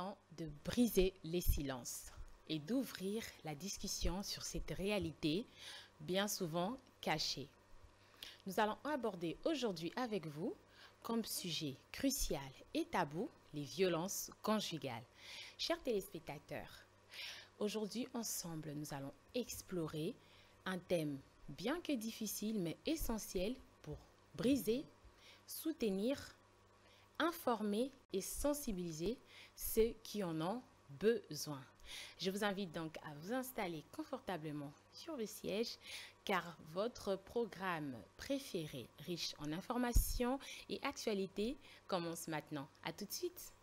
temps de briser les silences et d'ouvrir la discussion sur cette réalité bien souvent cachée. Nous allons aborder aujourd'hui avec vous, comme sujet crucial et tabou, les violences conjugales. Chers téléspectateurs, aujourd'hui ensemble, nous allons explorer un thème bien que difficile mais essentiel pour briser, soutenir, informer et sensibiliser ceux qui en ont besoin. Je vous invite donc à vous installer confortablement sur le siège car votre programme préféré, riche en informations et actualités, commence maintenant. À tout de suite.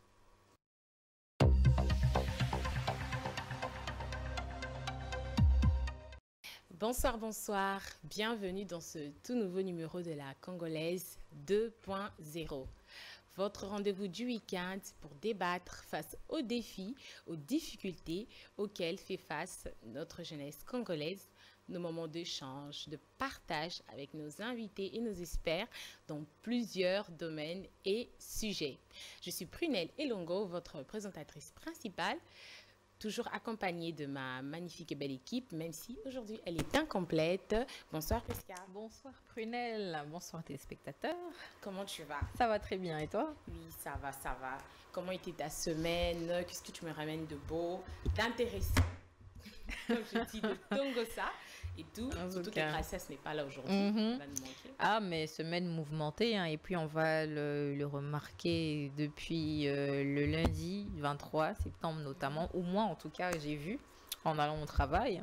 Bonsoir, bonsoir. Bienvenue dans ce tout nouveau numéro de la Congolaise 2.0. Votre rendez-vous du week-end pour débattre face aux défis, aux difficultés auxquelles fait face notre jeunesse congolaise, nos moments d'échange, de partage avec nos invités et nos experts dans plusieurs domaines et sujets. Je suis Prunelle Elongo, votre présentatrice principale, toujours accompagnée de ma magnifique et belle équipe, même si aujourd'hui elle est incomplète. Bonsoir Prisca. Bonsoir Prunelle, bonsoir téléspectateurs. Comment tu vas? Ça va très bien et toi? Oui, ça va, ça va. Comment était ta semaine? Qu'est-ce que tu me ramènes de beau, d'intéressant? Comme je dis, de Tongosa et tout. Surtout que Gracia, ce n'est pas là aujourd'hui. Va nous manquer. Ah, mais semaine mouvementée, hein, et puis on va le remarquer depuis le lundi 23 septembre notamment, ou moi en tout cas j'ai vu en allant au travail.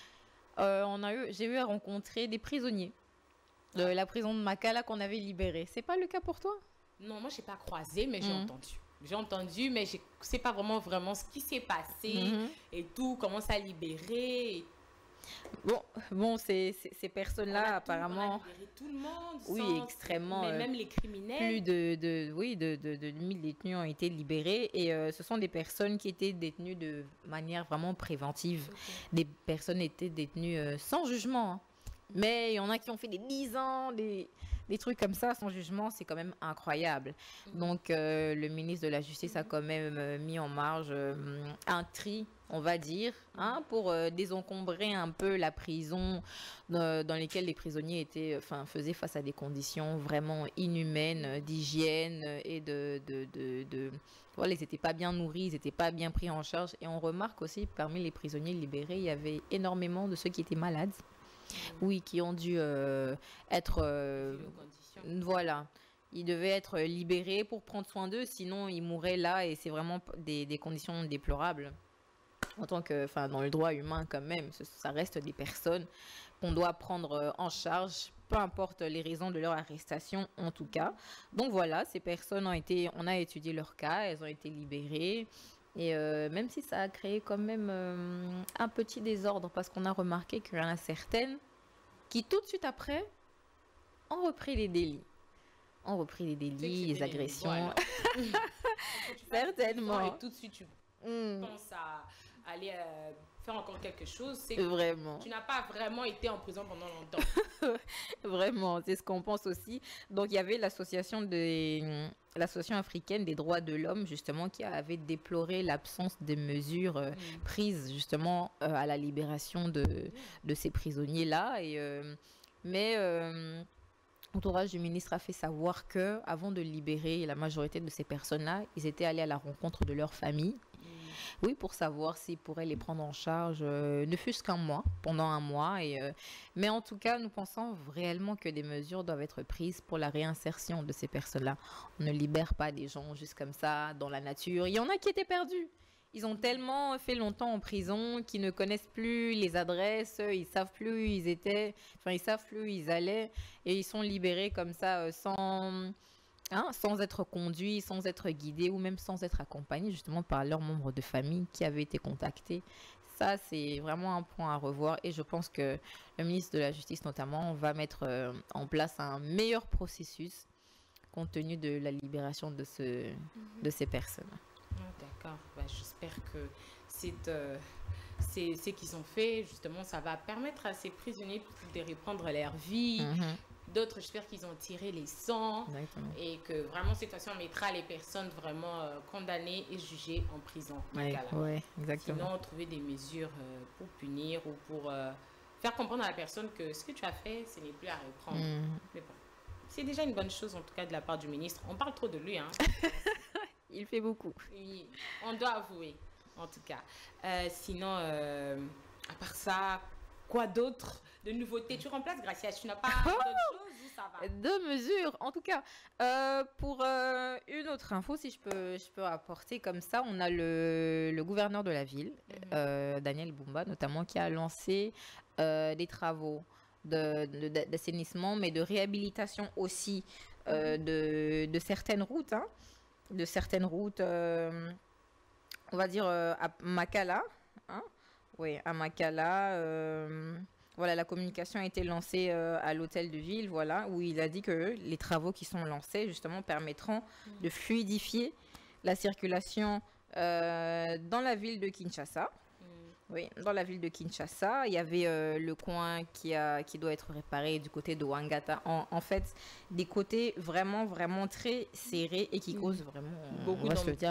J'ai eu à rencontrer des prisonniers de la prison de Makala qu'on avait libérée. C'est pas le cas pour toi? Non, moi, je n'ai pas croisé, mais j'ai entendu. J'ai entendu, mais je ne sais pas vraiment ce qui s'est passé et tout, comment ça a libéré. Bon, ces personnes-là, apparemment... On a libéré tout le monde. Oui, extrêmement. Mais même les criminels. Plus de 1000 détenus ont été libérés et ce sont des personnes qui étaient détenues de manière vraiment préventive. Des personnes étaient détenues sans jugement, hein. Mais il y en a qui ont fait des 10 ans, des trucs comme ça sans jugement, c'est quand même incroyable. Donc le ministre de la Justice a quand même mis en marge un tri, on va dire, hein, pour désencombrer un peu la prison dans laquelle les prisonniers faisaient face à des conditions vraiment inhumaines d'hygiène et voilà, ils n'étaient pas bien nourris, ils n'étaient pas bien pris en charge. Et on remarque aussi, parmi les prisonniers libérés, il y avait énormément de ceux qui étaient malades. Oui, qui ont dû être... voilà. Ils devaient être libérés pour prendre soin d'eux, sinon ils mourraient là et c'est vraiment des conditions déplorables. En tant que, dans le droit humain quand même, ça reste des personnes qu'on doit prendre en charge, peu importe les raisons de leur arrestation en tout cas. Donc voilà, ces personnes on a étudié leur cas, elles ont été libérées. Et même si ça a créé quand même un petit désordre, parce qu'on a remarqué qu'il y en a certaines qui tout de suite après ont repris les délits. Ont repris les délits, les agressions. Certainement. Et tout de suite, tu penses à aller faire encore quelque chose. C'est vraiment. Tu n'as pas vraiment été en prison pendant longtemps. Vraiment, c'est ce qu'on pense aussi. Donc, il y avait l'association africaine des droits de l'homme, justement, qui avait déploré l'absence de mesures prises, justement, à la libération de ces prisonniers-là. Mais l'entourage du ministre a fait savoir que, avant de libérer la majorité de ces personnes-là, ils étaient allés à la rencontre de leur famille. Oui, pour savoir s'ils pourraient les prendre en charge, ne fût-ce qu'un mois, pendant un mois. Mais en tout cas, nous pensons réellement que des mesures doivent être prises pour la réinsertion de ces personnes-là. On ne libère pas des gens juste comme ça, dans la nature. Il y en a qui étaient perdus. Ils ont tellement fait longtemps en prison qu'ils ne connaissent plus les adresses, ils savent plus où ils étaient, ils savent plus où ils allaient. Et ils sont libérés comme ça, sans être conduits, sans être guidés ou même sans être accompagnés justement par leurs membres de famille qui avaient été contactés. Ça, c'est vraiment un point à revoir et je pense que le ministre de la Justice notamment va mettre en place un meilleur processus compte tenu de la libération de ces personnes. D'accord, j'espère que ce qu'ils ont fait, justement, ça va permettre à ces prisonniers de reprendre leur vie, D'autres, j'espère qu'ils ont tiré les sangs. Exactement. Et que vraiment, cette fois-ci, on mettra les personnes vraiment condamnées et jugées en prison. Ouais, exactement. Sinon, trouver des mesures pour punir ou pour faire comprendre à la personne que ce que tu as fait, ce n'est plus à reprendre. Mais bon, c'est déjà une bonne chose, en tout cas, de la part du ministre. On parle trop de lui, hein. Il fait beaucoup. Oui, on doit avouer, en tout cas. Sinon, à part ça, quoi d'autre de nouveautés? Tu remplaces Gracia, tu n'as pas d'autre chose ou ça va? Deux mesures, en tout cas. Pour une autre info, si je peux apporter comme ça, on a le gouverneur de la ville, Daniel Bumba, notamment, qui a lancé des travaux d'assainissement, mais de réhabilitation aussi de certaines routes, hein, de certaines routes, on va dire à Makala, hein, oui, à Makala. Voilà, la communication a été lancée à l'hôtel de ville, voilà, où il a dit que les travaux qui sont lancés, justement, permettront de fluidifier la circulation dans la ville de Kinshasa. Oui, dans la ville de Kinshasa, il y avait le coin qui doit être réparé du côté de Wangata. En fait, des côtés vraiment, vraiment très serrés et qui causent vraiment, beaucoup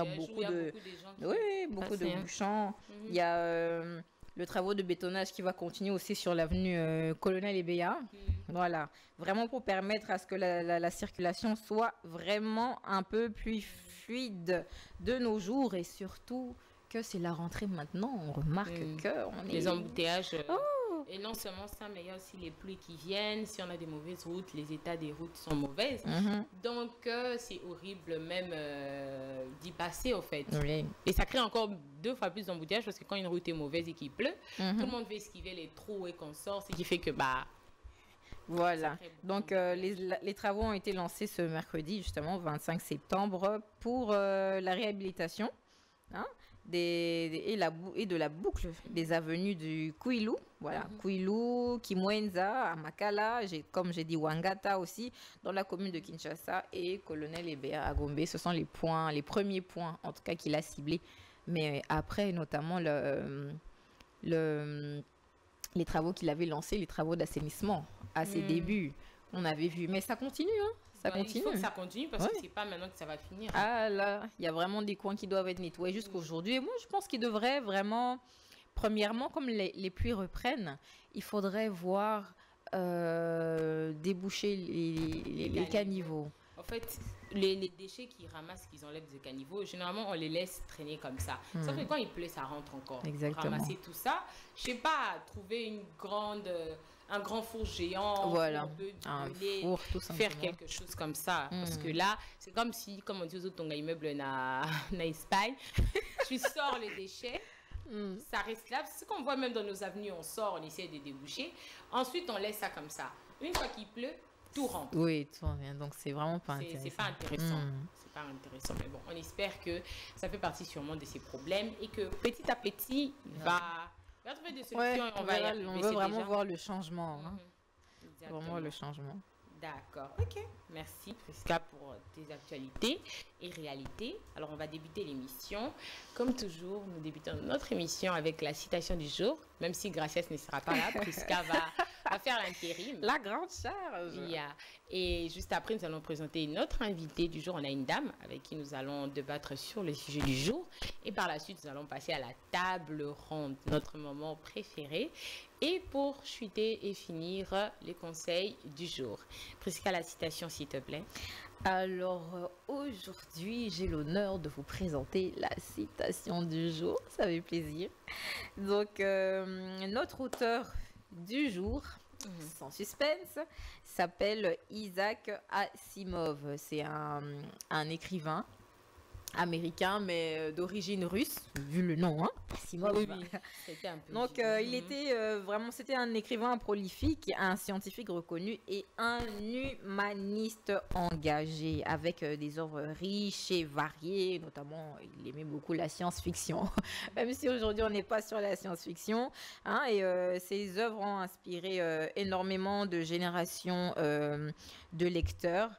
de bouchons. Il y a le travaux de bétonnage qui va continuer aussi sur l'avenue Colonel Ebeya. Voilà, vraiment pour permettre à ce que la circulation soit vraiment un peu plus fluide de nos jours et surtout que c'est la rentrée maintenant, on remarque que les embouteillages. Et non seulement ça, mais il y a aussi les pluies qui viennent. Si on a des mauvaises routes, les états des routes sont mauvaises. Donc, c'est horrible même d'y passer, au fait. Oui. Et ça crée encore 2 fois plus d'embouteillages parce que quand une route est mauvaise et qu'il pleut, tout le monde veut esquiver les trous et consorts, ce qui fait que, voilà. Donc, les travaux ont été lancés ce mercredi, justement, 25 septembre, pour la réhabilitation, hein, et de la boucle des avenues du Kwilu, voilà, Kwilu, Kimwenza, Amakala, comme j'ai dit Wangata aussi, dans la commune de Kinshasa, et Colonel Ebeya à Gombe. Ce sont les premiers points, en tout cas, qu'il a ciblés. Mais après, notamment, les travaux qu'il avait lancés, les travaux d'assainissement à ses débuts, on avait vu. Mais ça continue, hein. Ça continue. Il faut que ça continue parce que c'est pas maintenant que ça va finir. Ah là, il y a vraiment des coins qui doivent être nettoyés jusqu'aujourd'hui. Et moi, je pense qu'il devrait vraiment, premièrement, comme les pluies reprennent, il faudrait voir déboucher les caniveaux. En fait, les déchets qu'ils ramassent, qu'ils enlèvent des caniveaux, généralement, on les laisse traîner comme ça. Sauf que quand il pleut, ça rentre encore. Exactement. Ramasser tout ça, je sais pas, trouver un grand four géant, voilà, on peut un brûler, four, tout faire quelque chose comme ça. Parce que là, c'est comme si, comme on dit aux autres, ton immeuble na Espagne, tu sors les déchets, ça reste là. C'est ce qu'on voit même dans nos avenues, on sort, on essaie de déboucher. Ensuite, on laisse ça comme ça. Une fois qu'il pleut, tout rentre. Oui, tout revient. Donc, c'est vraiment pas intéressant. C'est pas intéressant. C'est pas intéressant. Mais bon, on espère que ça fait partie sûrement de ces problèmes et que petit à petit, il va trouver des solutions et on va y arriver. On veut vraiment voir le changement. Vraiment le changement. D'accord. Ok. Merci, Prisca, pour tes actualités et réalités. Alors, on va débuter l'émission. Comme toujours, nous débutons notre émission avec la citation du jour. Même si Gracias ne sera pas là, Prisca va faire l'intérim. La grande charge. Et juste après, nous allons présenter notre invitée du jour. On a une dame avec qui nous allons débattre sur le sujet du jour. Et par la suite, nous allons passer à la table ronde, notre moment préféré. Et pour chuter et finir les conseils du jour. Prisca, la citation, s'il te plaît. Alors, aujourd'hui, j'ai l'honneur de vous présenter la citation du jour. Ça fait plaisir. Donc, notre auteur du jour, sans suspense, s'appelle Isaac Asimov. C'est un écrivain américain, mais d'origine russe, vu le nom, hein, Asimov. Oui, c'était un peu donc il était vraiment, c'était un écrivain prolifique, un scientifique reconnu et un humaniste engagé avec des œuvres riches et variées, notamment il aimait beaucoup la science-fiction, même si aujourd'hui on n'est pas sur la science-fiction, hein, et ses œuvres ont inspiré énormément de générations de lecteurs.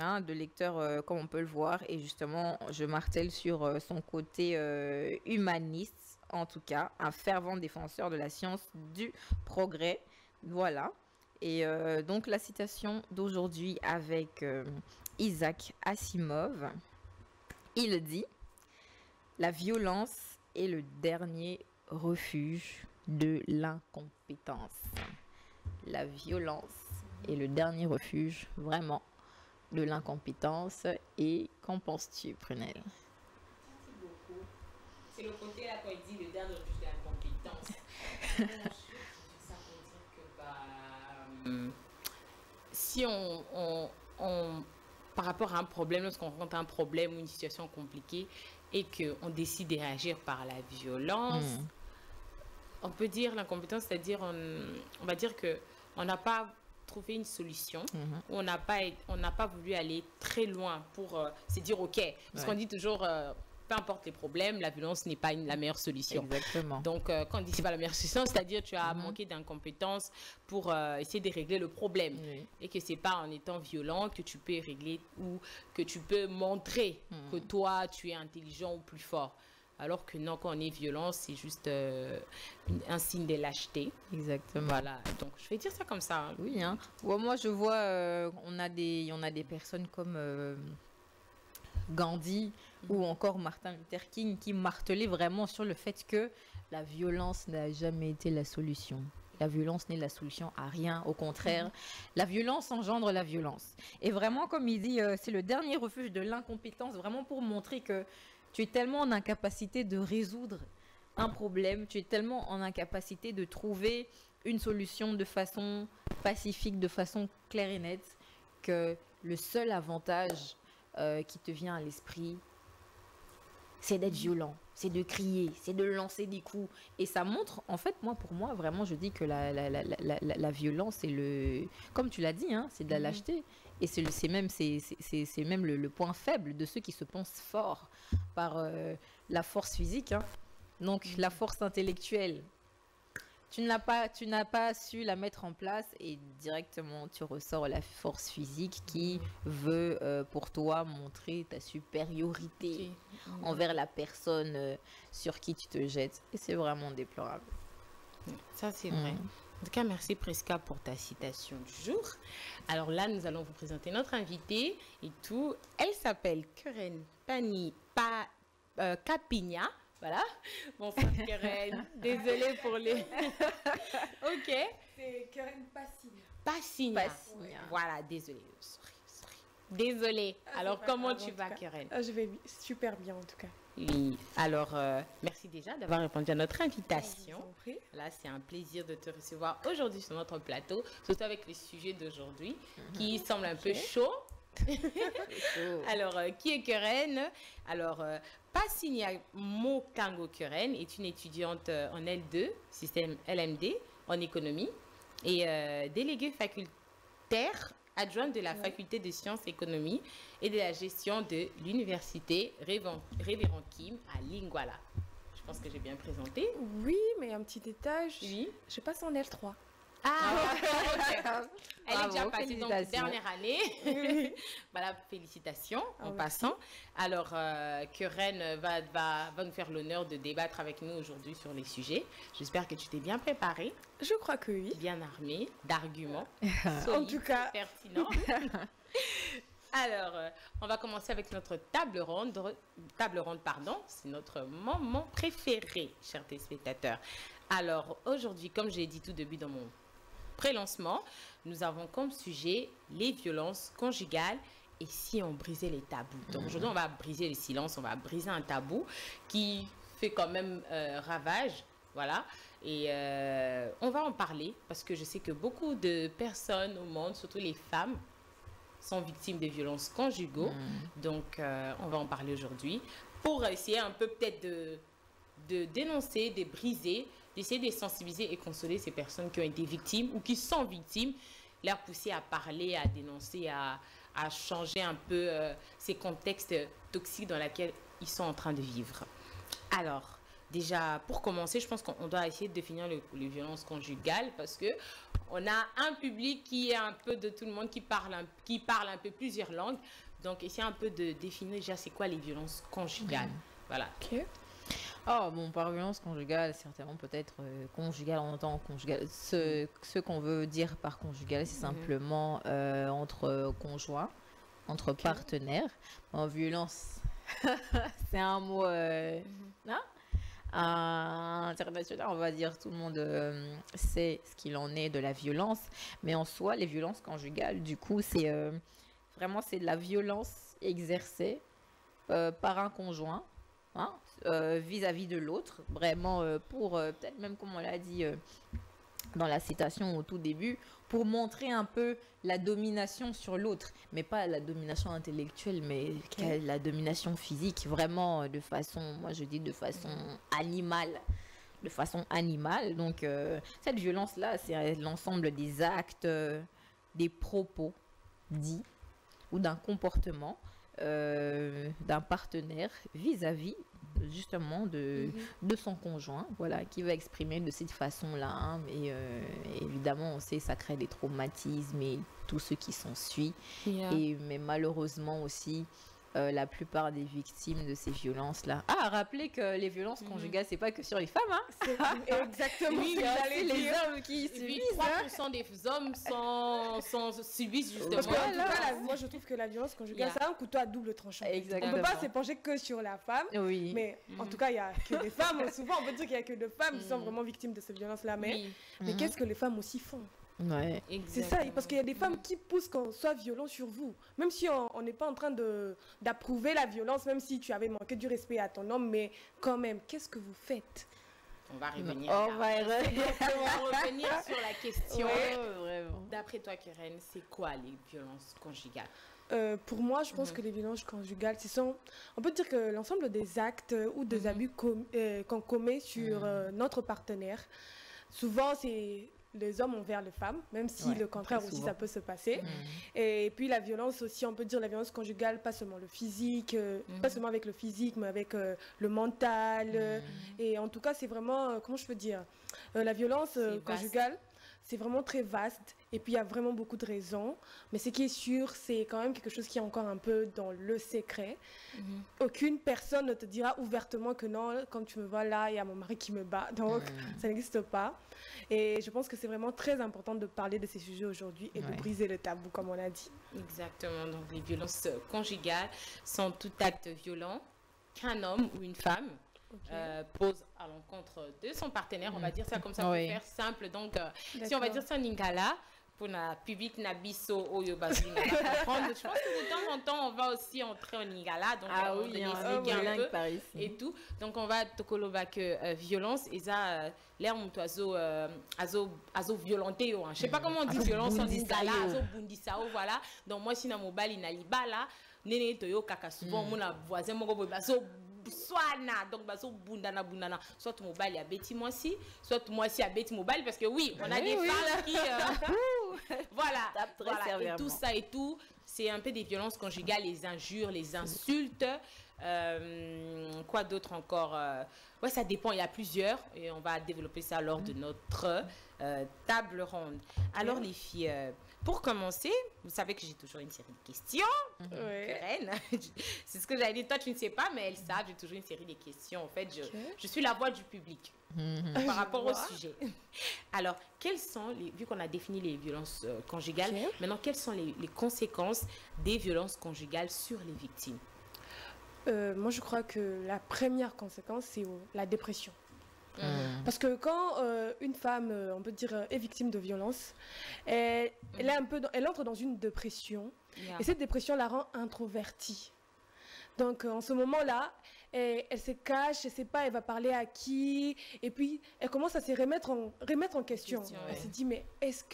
Comme on peut le voir, et justement je martèle sur son côté humaniste, en tout cas un fervent défenseur de la science du progrès, voilà. Et donc la citation d'aujourd'hui avec Isaac Asimov, il dit: la violence est le dernier refuge de l'incompétence. La violence est le dernier refuge, vraiment, de l'incompétence. Et qu'en penses-tu, Prunelle? Merci beaucoup. C'est le côté là quand il dit le dernier refuge de l'incompétence. Bon, je dis ça pour dire que si par rapport à un problème, lorsqu'on rencontre un problème ou une situation compliquée et qu'on décide de réagir par la violence, on peut dire l'incompétence, c'est-à-dire on va dire que on n'a pas trouvé une solution, ou on n'a pas voulu aller très loin pour se dire ok, parce qu'on dit toujours peu importe les problèmes, la violence n'est pas la meilleure solution. Exactement. Donc quand on dit c'est pas la meilleure solution, c'est-à-dire tu as manqué d'incompétence pour essayer de régler le problème, et que c'est pas en étant violent que tu peux régler ou que tu peux montrer que toi tu es intelligent ou plus fort. Alors que non, quand on est violent, c'est juste un signe de lâcheté. Exactement. Voilà, donc je vais dire ça comme ça. Oui, hein. Ouais, moi je vois, on a des personnes comme Gandhi ou encore Martin Luther King qui martelaient vraiment sur le fait que la violence n'a jamais été la solution. La violence n'est la solution à rien, au contraire, la violence engendre la violence. Et vraiment, comme il dit, c'est le dernier refuge de l'incompétence, vraiment pour montrer que tu es tellement en incapacité de résoudre un problème, tu es tellement en incapacité de trouver une solution de façon pacifique, de façon claire et nette, que le seul avantage qui te vient à l'esprit, c'est d'être violent, c'est de crier, c'est de lancer des coups. Et ça montre, en fait, pour moi, vraiment, je dis que la violence, c'est le... Comme tu l'as dit, hein, c'est de la lâcheté. Et c'est même le point faible de ceux qui se pensent forts par la force physique. Hein. Donc, la force intellectuelle, tu n'as pas su la mettre en place et directement, tu ressors la force physique qui veut, pour toi, montrer ta supériorité envers la personne sur qui tu te jettes. Et c'est vraiment déplorable. Ça, c'est vrai. En tout cas, merci Prisca pour ta citation du jour. Alors là, nous allons vous présenter notre invitée et tout. Elle s'appelle Keren Capigna. Voilà. Bonsoir Keren. Désolée pour les... Ok. C'est Keren Passigna. Passigna. Ouais. Voilà, désolée. Sorry. Désolée. Alors, comment tu vas, Keren? Je vais super bien, en tout cas. Oui. Alors, merci déjà d'avoir répondu à notre invitation. Je vous en prie. Là, c'est un plaisir de te recevoir aujourd'hui sur notre plateau, surtout avec le sujet d'aujourd'hui qui semble un peu chaud. Alors, qui est Keren? Alors, Passigna Mokango Keren est une étudiante en L2, système LMD, en économie, et déléguée facultaire adjointe de la faculté de sciences économie et de la gestion de l'université Révérend Kim à Lingwala. Je pense que j'ai bien présenté. Oui, mais un petit détail. Oui. Je passe en L3. Ah, ok. Elle est déjà Bravo, passée, donc félicitations. dernière année. Voilà, félicitations en passant. Alors, Keren va nous faire l'honneur de débattre avec nous aujourd'hui sur les sujets. J'espère que tu t'es bien préparée, Je crois que oui. bien armée d'arguments En solides, tout cas. pertinents. Alors, on va commencer avec notre table ronde. Table ronde, pardon. C'est notre moment préféré, chers téléspectateurs. Alors, aujourd'hui, comme j'ai dit tout début dans mon pré-lancement, nous avons comme sujet les violences conjugales et si on brisait les tabous. Donc aujourd'hui, on va briser le silence, on va briser un tabou qui fait quand même ravage. Voilà. Et on va en parler parce que je sais que beaucoup de personnes au monde, surtout les femmes, sont victimes de violences conjugaux. Donc, on va en parler aujourd'hui pour essayer un peu peut-être de dénoncer, de briser, d'essayer de sensibiliser et consoler ces personnes qui ont été victimes ou qui sont victimes, leur pousser à parler, à dénoncer, à changer un peu ces contextes toxiques dans lesquels ils sont en train de vivre. Alors, déjà, pour commencer, je pense qu'on doit essayer de définir les violences conjugales parce que on a un public qui est un peu de tout le monde, qui parle un peu plusieurs langues. Donc, essayer un peu de définir déjà c'est quoi les violences conjugales. Voilà. Ok. Oh, bon, par violence conjugale, certainement peut-être conjugale, on entend conjugale. Ce qu'on veut dire par conjugale, c'est simplement entre conjoints, entre partenaires. En violence, c'est un mot international, on va dire. Tout le monde sait ce qu'il en est de la violence. Mais en soi, les violences conjugales, du coup, c'est de la violence exercée par un conjoint. Hein, vis-à-vis de l'autre, vraiment pour, peut-être même comme on l'a dit dans la citation au tout début, pour montrer un peu la domination sur l'autre, mais pas la domination intellectuelle, mais la domination physique, vraiment de façon, moi je dis de façon animale. De façon animale. Donc, cette violence-là, c'est l'ensemble des actes, des propos dits ou d'un comportement d'un partenaire vis-à-vis justement de son conjoint, voilà, qui va exprimer de cette façon-là. Hein, et évidemment, on sait ça crée des traumatismes et tout ce qui s'ensuit. Mais malheureusement aussi, la plupart des victimes de ces violences-là. Ah, rappelez que les violences conjugales, c'est pas que sur les femmes, hein. C'est exactement Oui, ce que j'allais c'est les dire. hommes qui Et puis subissent. 3% des hommes subissent justement. Parce que, en tout Voilà. cas, moi, je trouve que la violence conjugale, c'est un couteau à double tranchant. Exactement. On ne peut pas s'épancher que sur la femme. Oui. Mais en tout cas, il n'y a que des femmes. Souvent, on peut dire qu'il n'y a que des femmes qui sont vraiment victimes de ces violences-là. Mais qu'est-ce que les femmes aussi font? Ouais. C'est ça, parce qu'il y a des femmes qui poussent qu'on soit violent sur vous. Même si on n'est pas en train d'approuver la violence, même si tu avais manqué du respect à ton homme, mais quand même, qu'est-ce que vous faites? On va revenir. On va on va revenir sur la question. vraiment. D'après toi, Keren, c'est quoi les violences conjugales? Pour moi, je pense que les violences conjugales, on peut dire que l'ensemble des actes ou des abus qu'on commet sur notre partenaire. Souvent, c'est les hommes envers les femmes, même si le contraire aussi, ça peut se passer. Et puis la violence aussi, on peut dire la violence conjugale, pas seulement le physique, pas seulement avec le physique, mais avec le mental. Et en tout cas, c'est vraiment, comment je peux dire, la violence conjugale, c'est vraiment très vaste. Et puis, il y a vraiment beaucoup de raisons. Mais ce qui est sûr, c'est quand même quelque chose qui est encore un peu dans le secret. Aucune personne ne te dira ouvertement que non, comme tu me vois là, il y a mon mari qui me bat. Donc, ça n'existe pas. Et je pense que c'est vraiment très important de parler de ces sujets aujourd'hui et de briser le tabou, comme on a dit. Exactement. Donc, les violences conjugales sont tout acte violent qu'un homme ou une femme pose à l'encontre de son partenaire. On va dire ça comme ça pour faire simple. Donc, si on va dire ça en lingala, pour la public nabiso oyo bazingala comprendre. Je pense que de temps en temps, on va aussi entrer en lingala. Donc, on va expliquer un peu par ici. et tout. Donc, on va tokoloba que violence et ça, l'air mon oiseau azo violenté. Je sais pas comment on dit violence en lingala. Azo bundisao, voilà. Donc, moi, si na mobile inaliba là, nene toyo kaka souvent mon voisin mon gobo bazo soana donc bazo bundana soit ton mobile a bêti moi si soit moi si a bêti mobile parce que oui on a des femmes qui voilà et tout ça et tout c'est un peu des violences conjugales, les injures, les insultes, quoi d'autre encore, ouais, ça dépend, il y a plusieurs et on va développer ça lors de notre table ronde. Alors les filles, pour commencer, vous savez que j'ai toujours une série de questions. Keren, c'est ce que j'allais dire. Toi, tu ne sais pas, mais elles savent, j'ai toujours une série de questions. En fait, je suis la voix du public par rapport au sujet. Alors, vu qu'on a défini les violences conjugales, maintenant, quelles sont les conséquences des violences conjugales sur les victimes? Moi, je crois que la première conséquence, c'est la dépression. Parce que quand une femme, on peut dire, est victime de violence, elle entre dans une dépression. Et cette dépression la rend introvertie. Donc, en ce moment-là, elle se cache, elle ne sait pas, elle va parler à qui. Et puis, elle commence à se remettre en question. Elle se dit, mais est-ce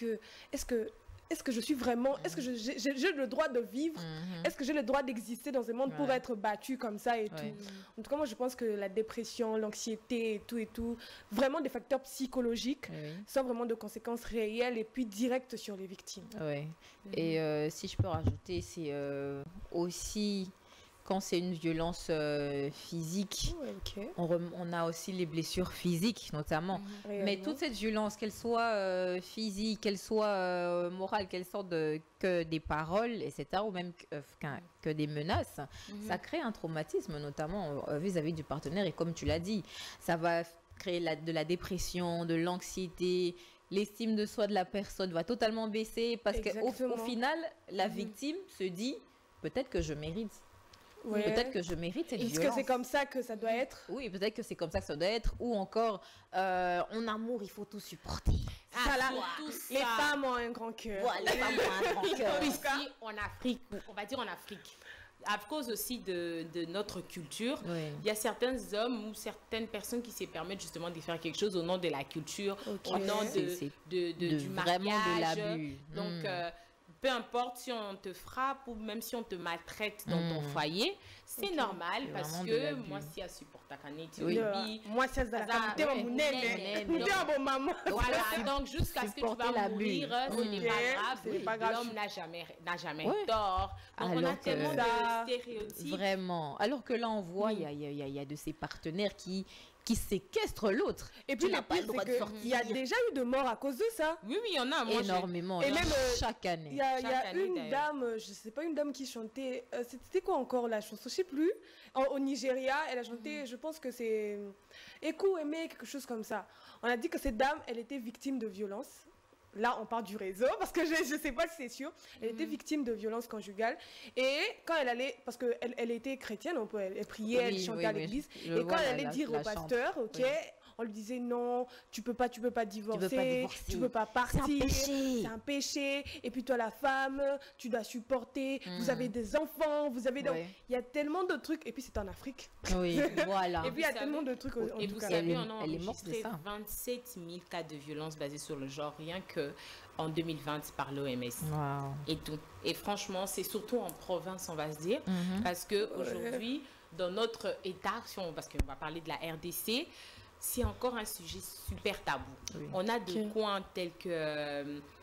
que je suis vraiment... Est-ce que j'ai le droit de vivre? Est-ce que j'ai le droit d'exister dans un monde pour être battue comme ça et tout? En tout cas, moi, je pense que la dépression, l'anxiété et tout, vraiment des facteurs psychologiques, sont vraiment de conséquences réelles et puis directes sur les victimes. Et si je peux rajouter, c'est aussi... quand c'est une violence physique, Ouais, ok. on a aussi les blessures physiques notamment. Mais Réellement. toute cette violence, qu'elle soit physique, qu'elle soit morale, qu'elle sorte que des paroles, etc., ou même que des menaces, ça crée un traumatisme, notamment vis-à-vis du partenaire. Et comme tu l'as dit, ça va créer de la dépression, de l'anxiété. L'estime de soi de la personne va totalement baisser parce qu'au Exactement. final, la victime se dit peut-être que je mérite. Ouais. Peut-être que je mérite cette Est-ce que violence. c'est comme ça que ça doit être? Oui, peut-être que c'est comme ça que ça doit être. Ou encore, en amour, il faut tout supporter. Ça, là, tout les ça. femmes ont un grand cœur. Voilà, les femmes ont un grand cœur. Ici, en Afrique, on va dire en Afrique, à cause aussi de notre culture, Oui. il y a certains hommes ou certaines personnes qui se permettent justement de faire quelque chose au nom de la culture, Ok. au nom C'est du vraiment de mariage. l'abus. Donc, peu importe si on te frappe ou même si on te maltraite dans ton foyer, c'est Ok. normal C'est parce vraiment de que l'abus. moi, si je supporte ta canette, Oui. Moi, c'est de la Ça, qualité, ouais, mon munene. munene. Bon maman. Voilà, donc jusqu'à ce que tu supporter vas l'abus. mourir, ce n'est Ok, pas grave. ce n'est pas grave. L'homme n'a jamais Ouais. tort. Donc on a Alors que- tellement Ça, de stéréotypes. Vraiment. Alors que là, on voit, il y a de ces partenaires qui séquestrent l'autre. Et puis, Tu n'as le pas le pire, droit c'est de sortir. qu'il y a déjà eu de morts à cause de ça. Oui, oui, il y en a. Moi, Énormément. Et là, même, chaque année. Il y a Chaque année, une d'ailleurs. dame, je sais pas, une dame qui chantait, c'était quoi encore la chanson, je sais plus, au Nigeria, elle a chanté, je pense que c'est Écoute, aimer, quelque chose comme ça. On a dit que cette dame, elle était victime de violence. Là, on parle du réseau, parce que je sais pas si c'est sûr. Elle était victime de violence conjugale. Et quand elle allait, parce qu'elle était chrétienne, elle priait, elle Oui, chantait oui, à oui, l'église. je Et vois quand elle allait dire la au chante. pasteur, ok, Oui. on lui disait non, tu peux pas divorcer, divorcer. tu peux pas partir, péché. c'est un péché. Et puis toi, la femme, tu dois supporter. Vous avez des enfants, vous avez. Ouais. Il y a tellement de trucs. Et puis c'est en Afrique. Oui, voilà. Et puis il y a Vous tellement savez- de trucs. En Et tout vous cas. savez, Elle est- on a elle est morte de enregistré ça. 27 000 cas de violence basés sur le genre, rien que en 2020 par l'OMS. Wow. Et tout. Et franchement, c'est surtout en province, on va se dire, Mhm. parce que aujourd'hui, dans notre État, parce qu'on va parler de la RDC, c'est encore un sujet super tabou. Oui. On a des Ok. coins tels que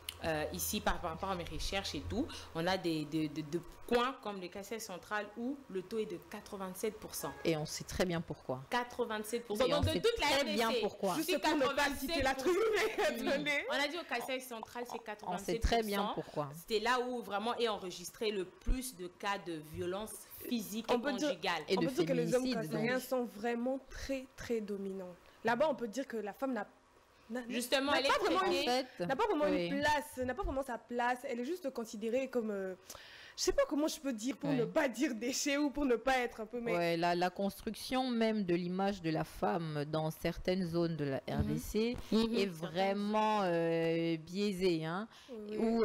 ici, par rapport à mes recherches et tout, on a des coins comme le Kassai central où le taux est de 87%. Et on sait très bien pourquoi. 87%. Et on Donc, de sait toute la très RDC. bien pourquoi. Je suis Juste pour ne pas citer la 87%. tribu. Oui. Attendez. On a dit au Kassai central, c'est 87%. On sait très bien pourquoi. C'était là où vraiment est enregistré le plus de cas de violence physique On et peut dire- conjugale. Et On de peut dire que les hommes féminicide, cassariens donc. sont vraiment très, très dominants. Là-bas, on peut dire que la femme Justement, n'a elle est pas vraiment En traitée. fait, n'a pas vraiment oui. une place, n'a pas vraiment sa place. Elle est juste considérée comme, je sais pas comment je peux dire pour Ouais. ne pas dire déchet ou pour ne pas être un peu, mais Ouais, la construction même de l'image de la femme dans certaines zones de la RDC est vraiment biaisée, hein, oui. où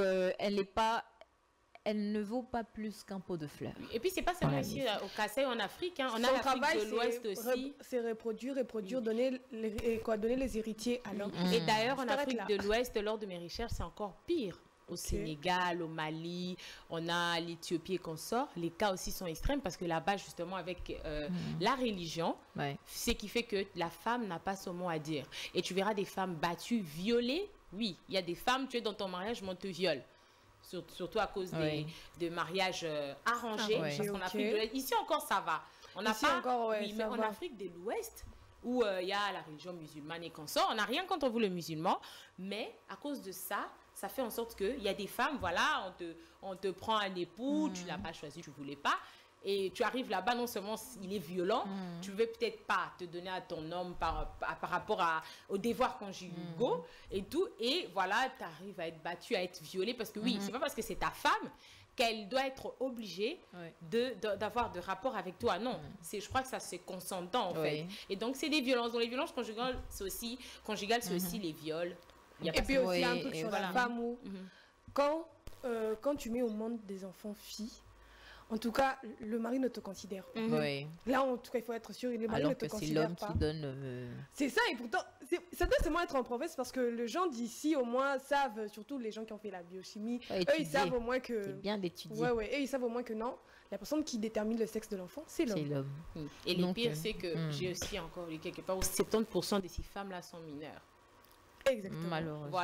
elle ne vaut pas plus qu'un pot de fleurs. Et puis, c'est pas seulement Ouais, ici au Kassai en Afrique. Hein. On a son l'Afrique travail, de l'Ouest aussi. c'est reproduire, donner les héritiers à l'homme. Et d'ailleurs, en Je t'arrête Afrique là. de l'Ouest, lors de mes recherches, c'est encore pire. Au Sénégal, au Mali, on a l'Éthiopie et consorts. Les cas aussi sont extrêmes parce que là-bas, justement, avec la religion, Ouais. ce qui fait que la femme n'a pas son mot à dire. Et tu verras des femmes battues, violées. Oui, il y a des femmes, tu es dans ton mariage, mais on te viole. Surtout à cause Oui. des mariages arrangés. Arrangés, Parce qu'en ok. Afrique de l'Ouest, ici encore, ça va. On n'a Ici pas, encore, ouais, oui, mais ça en va. Afrique de l'Ouest, où il y a la religion musulmane et consorts, on n'a rien contre vous, les musulmans, mais à cause de ça, ça fait en sorte qu'il y a des femmes, voilà, on te prend un époux, tu ne l'as pas choisi, tu ne voulais pas, et tu arrives là-bas, non seulement il est violent, tu ne veux peut-être pas te donner à ton homme par rapport aux devoirs conjugaux et tout, et voilà, tu arrives à être battue, à être violée, parce que oui, c'est pas parce que c'est ta femme qu'elle doit être obligée Ouais. d'avoir de rapport avec toi. Non, je crois que ça c'est consentant en fait. Oui. Et donc c'est des violences. Donc les violences conjugales, c'est aussi les viols. Il y a Et pas puis ça. aussi Oui, un truc et sur voilà. la femme où Mhm. quand tu mets au monde des enfants filles, en tout cas, le mari ne te considère pas. Mhm. Oui. Là, en tout cas, il faut être sûr, le mari Alors ne te que c'est considère l'homme pas. qui donne. C'est ça, et pourtant, ça doit seulement être en province parce que les gens d'ici, au moins, savent, surtout les gens qui ont fait la biochimie, Ouais, eux, ils étudier. savent au moins que. C'est bien d'étudier. Ouais, ouais, eux, ils savent au moins que non, la personne qui détermine le sexe de l'enfant, c'est C'est l'homme. l'homme. Mhm. Et le Donc, pire, c'est que j'ai aussi encore lu quelque part où 70% de ces femmes-là sont mineures. Exactement. Malheureusement. Voilà.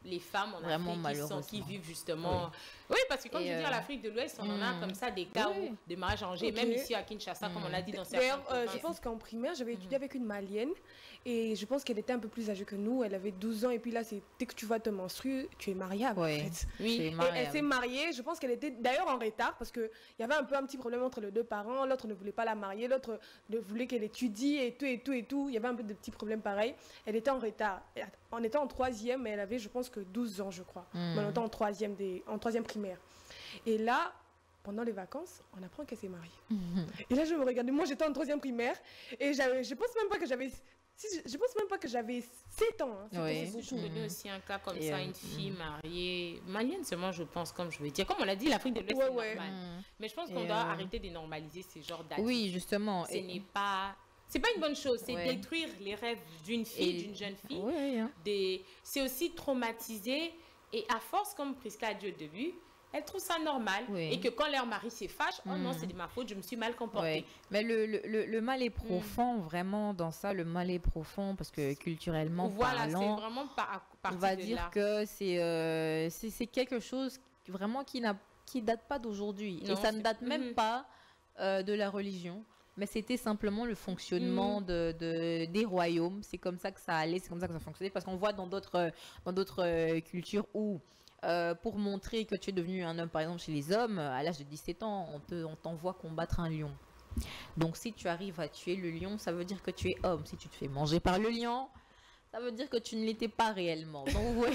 les femmes en Vraiment, Afrique qui vivent justement... Oui, parce que comme je dis, à l'Afrique de l'Ouest, on en a comme ça des cas où des mariages arrangés, même ici à Kinshasa, comme on l'a dit dans certains D'ailleurs, je pense qu'en primaire, j'avais étudié avec une Malienne et je pense qu'elle était un peu plus âgée que nous. Elle avait 12 ans et puis là, dès que tu vas te menstruer, tu es mariable. En fait. Oui, et elle s'est mariée. Je pense qu'elle était d'ailleurs en retard parce qu'il y avait un petit problème entre les deux parents. L'autre ne voulait pas la marier, l'autre ne voulait qu'elle étudie et tout. Il y avait un peu de petits problèmes pareils. Elle était en retard. En étant en troisième, mais elle avait, je pense que 12 ans, je crois. Mais en étant en troisième primaire. Et là, pendant les vacances, on apprend qu'elle s'est mariée. Et là, je me regardais. Moi, j'étais en troisième primaire et je pense même pas que j'avais... je pense même pas que j'avais 7 ans. Hein. Je connais aussi un cas comme ça, une fille mariée, malienne seulement, je pense, comme je veux dire. Comme on l'a dit, l'Afrique de l'Ouest, c'est normal. Mais je pense qu'on doit arrêter de normaliser ce genre d'attitude. Oui, justement. C'est pas une bonne chose, c'est détruire les rêves d'une fille, d'une jeune fille. C'est aussi traumatiser. Et à force, comme Prisca a dit au début, elle trouve ça normal. Et que quand leur mari se fâche, oh non, c'est de ma faute, je me suis mal comportée. Mais le mal est profond, vraiment, dans ça. Le mal est profond parce que culturellement parlant, c'est vraiment on va dire que c'est quelque chose vraiment qui date pas d'aujourd'hui. Et ça ne date même pas de la religion. Mais c'était simplement le fonctionnement des royaumes. C'est comme ça que ça allait, c'est comme ça que ça fonctionnait. Parce qu'on voit dans d'autres cultures où, pour montrer que tu es devenu un homme, par exemple chez les hommes, à l'âge de 17 ans, on t'envoie combattre un lion. Donc si tu arrives à tuer le lion, ça veut dire que tu es homme. Si tu te fais manger par le lion, ça veut dire que tu ne l'étais pas réellement. Donc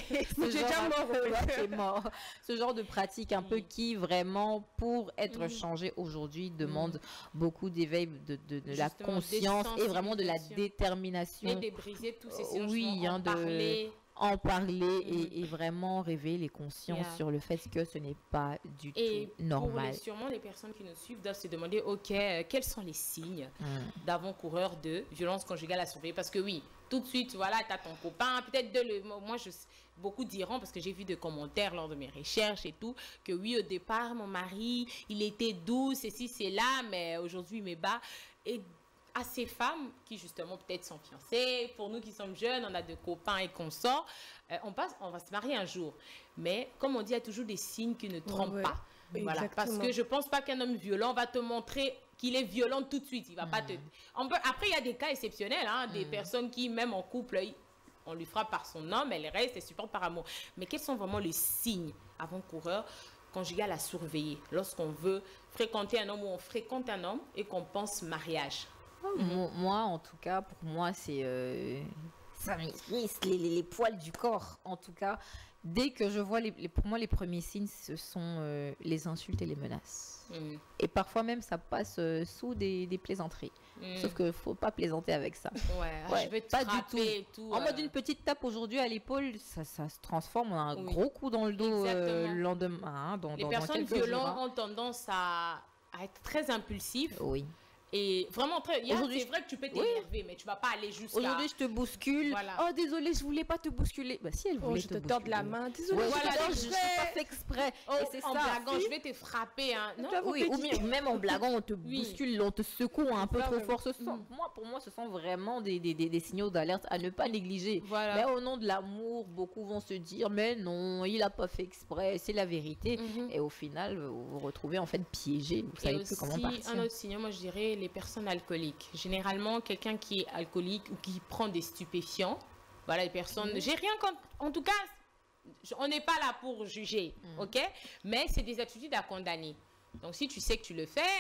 déjà mort. Ce genre de pratique un peu qui vraiment, pour être changé aujourd'hui, demande beaucoup d'éveil de la conscience et vraiment de la détermination. Et de briser tous ces silences, en parler et vraiment réveiller les consciences sur le fait que ce n'est pas du tout normal. Sûrement les personnes qui nous suivent doivent se demander, ok, quels sont les signes d'avant-coureur de violence conjugale à surveiller? Parce que oui, tout de suite, voilà, tu as ton copain, peut-être beaucoup diront, parce que j'ai vu des commentaires lors de mes recherches et tout, que oui, au départ, mon mari, il était doux, ceci, c'est là, mais aujourd'hui, il me bat. Et à ces femmes qui justement peut-être sont fiancées, pour nous qui sommes jeunes, on a des copains et qu'on sort, on va se marier un jour. Mais comme on dit, il y a toujours des signes qui ne trompent pas. Voilà, parce que je pense pas qu'un homme violent va te montrer qu'il est violent tout de suite. Il va pas te... Après, il y a des cas exceptionnels, des personnes qui, même en couple, on lui frappe par son homme, elle reste et supporte par amour. Mais quels sont vraiment les signes avant-coureurs conjugal à surveiller lorsqu'on veut fréquenter un homme ou on fréquente un homme et qu'on pense mariage? Moi, en tout cas, pour moi, c'est ça m'irrite les poils du corps. En tout cas, dès que je vois pour moi, les premiers signes, ce sont les insultes et les menaces. Et parfois même, ça passe sous des plaisanteries. Sauf qu'il ne faut pas plaisanter avec ça. Je vais te pas du tout. En mode une petite tape aujourd'hui à l'épaule, ça se transforme en un gros coup dans le dos le lendemain. Les personnes violentes ont tendance à être très impulsives. Oui. Et vraiment très. C'est vrai que tu peux t'énerver, mais tu vas pas aller jusqu'à. Aujourd'hui, je te bouscule. Voilà. Oh, désolé, je voulais pas te bousculer. Bah, si elle voulait te tordre la main. Désolé, je n'ai pas fait exprès. Et c'est ça. En blaguant, je vais te frapper. Non, ou même en blaguant, on te bouscule, on te secoue un peu trop fort. Pour moi, ce sont vraiment des signaux d'alerte à ne pas négliger. Voilà. Mais au nom de l'amour, beaucoup vont se dire, mais non, il a pas fait exprès, c'est la vérité. Et au final, vous vous retrouvez en fait piégé. Vous savez plus comment partir. Un autre signal, moi je dirais, les personnes alcooliques. Généralement, quelqu'un qui est alcoolique ou qui prend des stupéfiants, voilà, les personnes... J'ai rien contre... En tout cas, on n'est pas là pour juger, ok? Mais c'est des attitudes à condamner. Donc, si tu sais que tu le fais,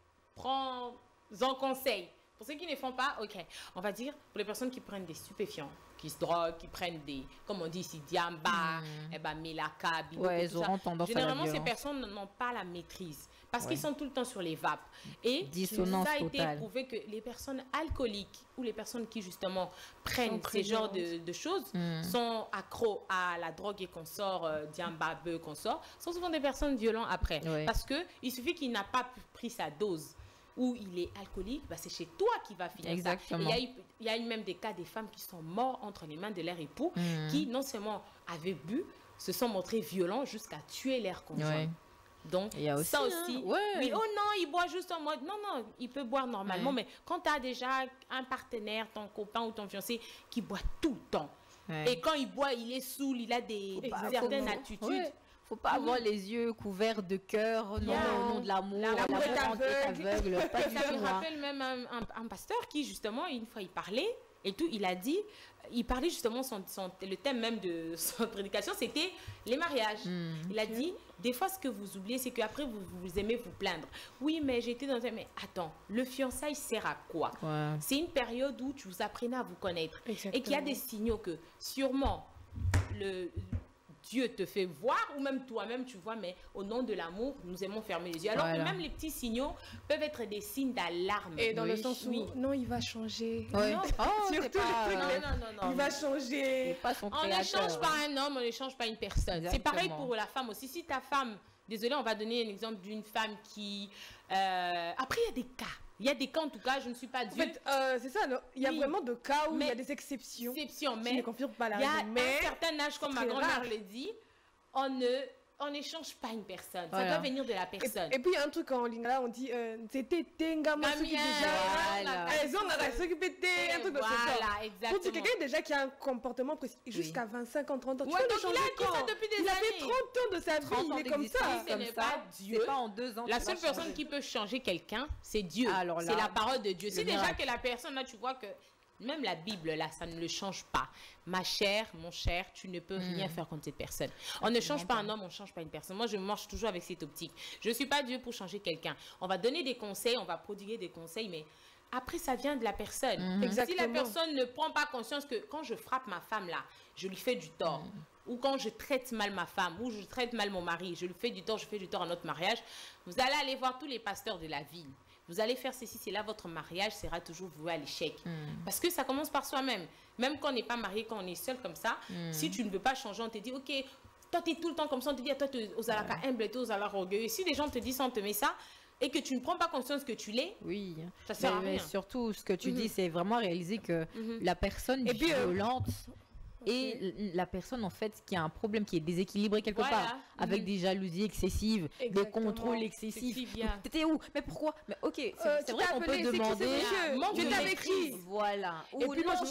prends-en conseil. Pour ceux qui ne font pas, ok. On va dire, pour les personnes qui prennent des stupéfiants, qui se droguent, qui prennent des, comme on dit ici, diamba, melaka, bilo, ils auront tendance généralement, à la ces personnes n'ont pas la maîtrise. Parce qu'ils sont tout le temps sur les vapes. Et dissonance ça a été totale. prouvé que les personnes alcooliques ou les personnes qui justement prennent ces genres de choses sont accros à la drogue et qu'on sort, diamba, bœuf, qu'on sort, sont souvent des personnes violentes après. Parce qu'il suffit qu'il n'a pas pris sa dose ou il est alcoolique, c'est chez toi qui va finir. Exactement. Ça. Il y a eu même des cas des femmes qui sont mortes entre les mains de leur époux qui non seulement avaient bu, se sont montrés violents jusqu'à tuer leur conjoint. Donc, aussi, ça aussi, oui, oh non, il boit juste en mode, non, il peut boire normalement, mais quand tu as déjà un partenaire, ton copain ou ton fiancé qui boit tout le temps, Et quand il boit, il est saoul, il a certaines attitudes. Ouais. Faut pas avoir les yeux couverts de cœur, non, au nom de l'amour, l'amour est aveugle. Pas du Ça tout, me rappelle même un pasteur qui, justement, une fois, il parlait et tout, il parlait justement, le thème même de son prédication, c'était les mariages. Il a dit, des fois, ce que vous oubliez, c'est qu'après, vous aimez vous plaindre. Oui, mais j'étais dans un... Mais attends, le fiançailles sert à quoi? C'est une période où tu vous apprenez à vous connaître. Exactement. Et qu'il y a des signaux que, sûrement, Dieu te fait voir, ou même toi-même, tu vois, mais au nom de l'amour, nous aimons fermer les yeux. Alors que même les petits signaux peuvent être des signes d'alarme. Et dans le sens où, non, il va changer. Ouais. Non, surtout non. Il va changer. Pas son On n'échange pas un homme, on n'échange pas une personne. C'est pareil pour la femme aussi. Si ta femme, désolé, on va donner un exemple d'une femme qui... Après, il y a des cas. Il y a des cas, en tout cas, je ne suis pas Dieu. En fait, c'est ça, il y a vraiment de cas où il y a des exceptions. Mais qui ne confirment pas la il y a règle. Mais un certain âge, comme ma grand-mère le dit, on n'échange pas une personne. Ça doit venir de la personne. Et puis, il y a un truc en ligne là, on dit c'était Tengama, ceux qui déjà. Elles ont ceux qui pétaient, un truc de ce genre. Voilà, exactement. Pour quelqu'un déjà qui a un comportement précis, jusqu'à 25 ans, 30 ans. Ouais, donc il a dit ça depuis des années. Il a fait 30 ans de sa vie, il est comme ça. Ce n'est pas Dieu. C'est pas en 2 ans. La seule personne qui peut changer quelqu'un, c'est Dieu. C'est la parole de Dieu. Si déjà que la personne, là, tu vois que même la Bible, là, ça ne le change pas. Ma chère, mon cher, tu ne peux rien faire contre cette personne. On ne change pas un homme, on ne change pas une personne. Moi, je marche toujours avec cette optique. Je ne suis pas Dieu pour changer quelqu'un. On va donner des conseils, on va prodiguer des conseils, mais après, ça vient de la personne. Si la personne ne prend pas conscience que quand je frappe ma femme, là, je lui fais du tort. Ou quand je traite mal ma femme, ou je traite mal mon mari, je lui fais du tort, je fais du tort à notre mariage, vous allez aller voir tous les pasteurs de la ville. Vous allez faire ceci, c'est là, votre mariage sera toujours voué à l'échec. Parce que ça commence par soi-même. Même quand on n'est pas marié, quand on est seul comme ça, si tu ne veux pas changer, on te dit, ok, toi, tu es tout le temps comme ça, on te dit, toi, tu es aux alaka humble et aux alaka orgueilleux. Si les gens te disent ça, on te met ça, et que tu ne prends pas conscience que tu l'es, ça sert à rien. Mais surtout, ce que tu dis, c'est vraiment réaliser que la personne violente... Et la personne, en fait, qui a un problème, qui est déséquilibré quelque part, avec des jalousies excessives, des contrôles excessifs. T'étais où? Mais pourquoi? Mais ok, c'est vrai qu'on peut demander... Tu t'es avec qui? Voilà. Et puis moi,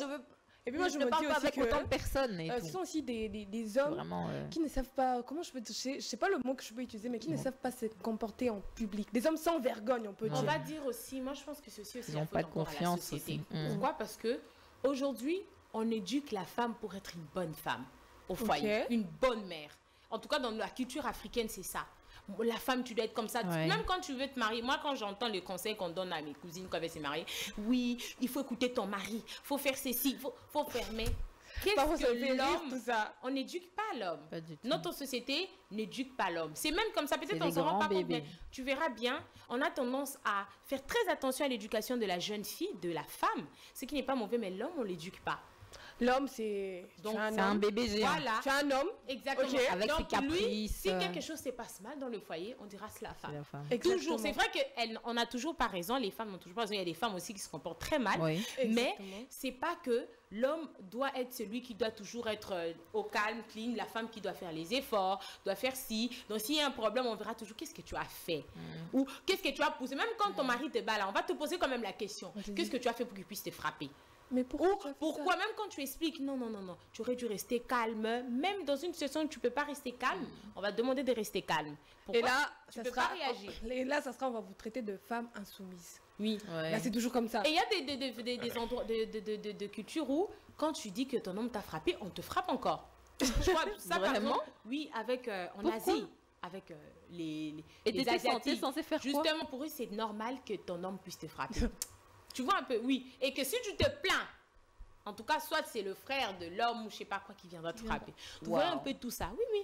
je me dis aussi avec autant de personnes et ce sont aussi des hommes qui ne savent pas, comment je peux toucher, je sais pas le mot que je peux utiliser, mais qui ne savent pas se comporter en public. Des hommes sans vergogne, on peut dire. On va dire aussi, moi je pense que ceci aussi, ils n'ont pas de confiance aussi. Pourquoi? Parce que aujourd'hui, on éduque la femme pour être une bonne femme au foyer, une bonne mère. En tout cas, dans la culture africaine, c'est ça. La femme, tu dois être comme ça. Même quand tu veux te marier, moi, quand j'entends les conseils qu'on donne à mes cousines quand elles se marient, oui, il faut écouter ton mari, il faut faire ceci, il faut fermer. Qu'est-ce que l'homme? On n'éduque pas l'homme. Notre société n'éduque pas l'homme. C'est même comme ça, peut-être on ne s'en rend pas compte, mais tu verras bien, on a tendance à faire très attention à l'éducation de la jeune fille, de la femme, ce qui n'est pas mauvais, mais l'homme, on ne l'éduque pas. L'homme, c'est un bébé géant. Voilà. Tu es un homme. Exactement. Avec ses caprices. Lui, si quelque chose se passe mal dans le foyer, on dira c'est la femme. Toujours. C'est vrai qu'on n'a toujours pas raison. Les femmes n'ont toujours pas raison. Il y a des femmes aussi qui se comportent très mal. Mais c'est pas que l'homme doit être celui qui doit toujours être au calme, clean. La femme qui doit faire les efforts, doit faire ci. Donc s'il y a un problème, on verra toujours qu'est-ce que tu as fait. Ou qu'est-ce que tu as poussé. Même quand ton mari te bat là, on va te poser quand même la question. Qu'est-ce que tu as fait pour qu'il puisse te frapper? Mais pourquoi même quand tu expliques, non, tu aurais dû rester calme, même dans une situation où tu ne peux pas rester calme, on va te demander de rester calme. Pourquoi? Et là, tu ne peux pas réagir. Et là, on va vous traiter de femme insoumise. Oui. Là, c'est toujours comme ça. Et il y a des endroits de culture où, quand tu dis que ton homme t'a frappé, on te frappe encore. Je crois ça, par exemple, oui, avec, en Asie. Avec les Asiatiques. Censé faire quoi? Justement, pour eux, c'est normal que ton homme puisse te frapper. Tu vois un peu, oui. Et que si tu te plains, en tout cas, soit c'est le frère de l'homme ou je sais pas quoi qui viendra te frapper. Tu vois un peu tout ça. Oui.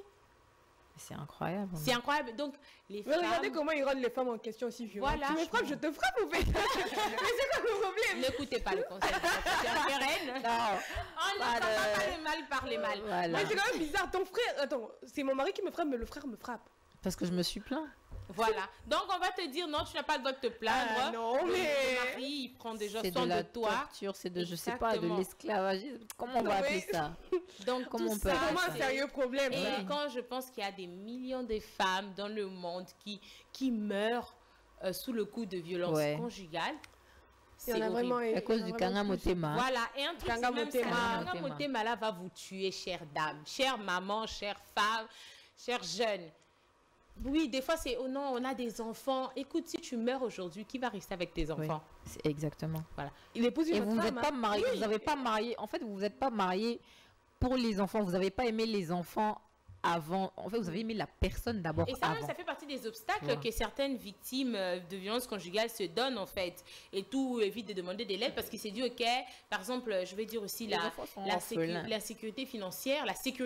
C'est incroyable. C'est incroyable. Donc, les femmes... Regardez comment ils rendent les femmes en question aussi violentes. Voilà, tu me frappes, je te frappe ou fait. Mais c'est quoi le problème? N'écoutez pas le conseil. C'est un pérenne. Non. On ne frappe pas le mal par les mal. Voilà. Mais c'est quand même bizarre. Ton frère... Attends, c'est mon mari qui me frappe, mais le frère me frappe. Parce que je me suis plaint. Voilà. Donc, on va te dire, non, tu n'as pas le droit de te plaindre. Non, mais... Ton mari, il prend déjà soin de toi. Torture, c'est de, je sais pas, de l'esclavagisme. Comment on va appeler ça? Donc, comment on peut appeler ça? C'est vraiment un sérieux problème. Et quand je pense qu'il y a des millions de femmes dans le monde qui meurent sous le coup de violence conjugale, Il y en a horrible. vraiment. À cause du Kanga Motema. Voilà, et un truc, c'est Kanga même ça, Motema. Kanga Motema là va vous tuer, chère dame, chère maman, chère femme, chère jeune. Oui, des fois c'est, oh non, on a des enfants. Écoute, si tu meurs aujourd'hui, qui va rester avec tes enfants? C'est exactement. Voilà. Il épouse une Et autre vous n'êtes femme, pas hein. marié, vous n'avez pas marié. En fait, vous n'êtes pas marié pour les enfants. Vous n'avez pas aimé les enfants avant. En fait, vous avez aimé la personne d'abord Et ça, même, avant. ça fait partie des obstacles Voilà. que certaines victimes de violences conjugales se donnent en fait. Et tout évite de demander de l'aide parce qu'il s'est dit, ok, par exemple, je vais dire aussi Les enfants sont orphelins. la sécurité financière.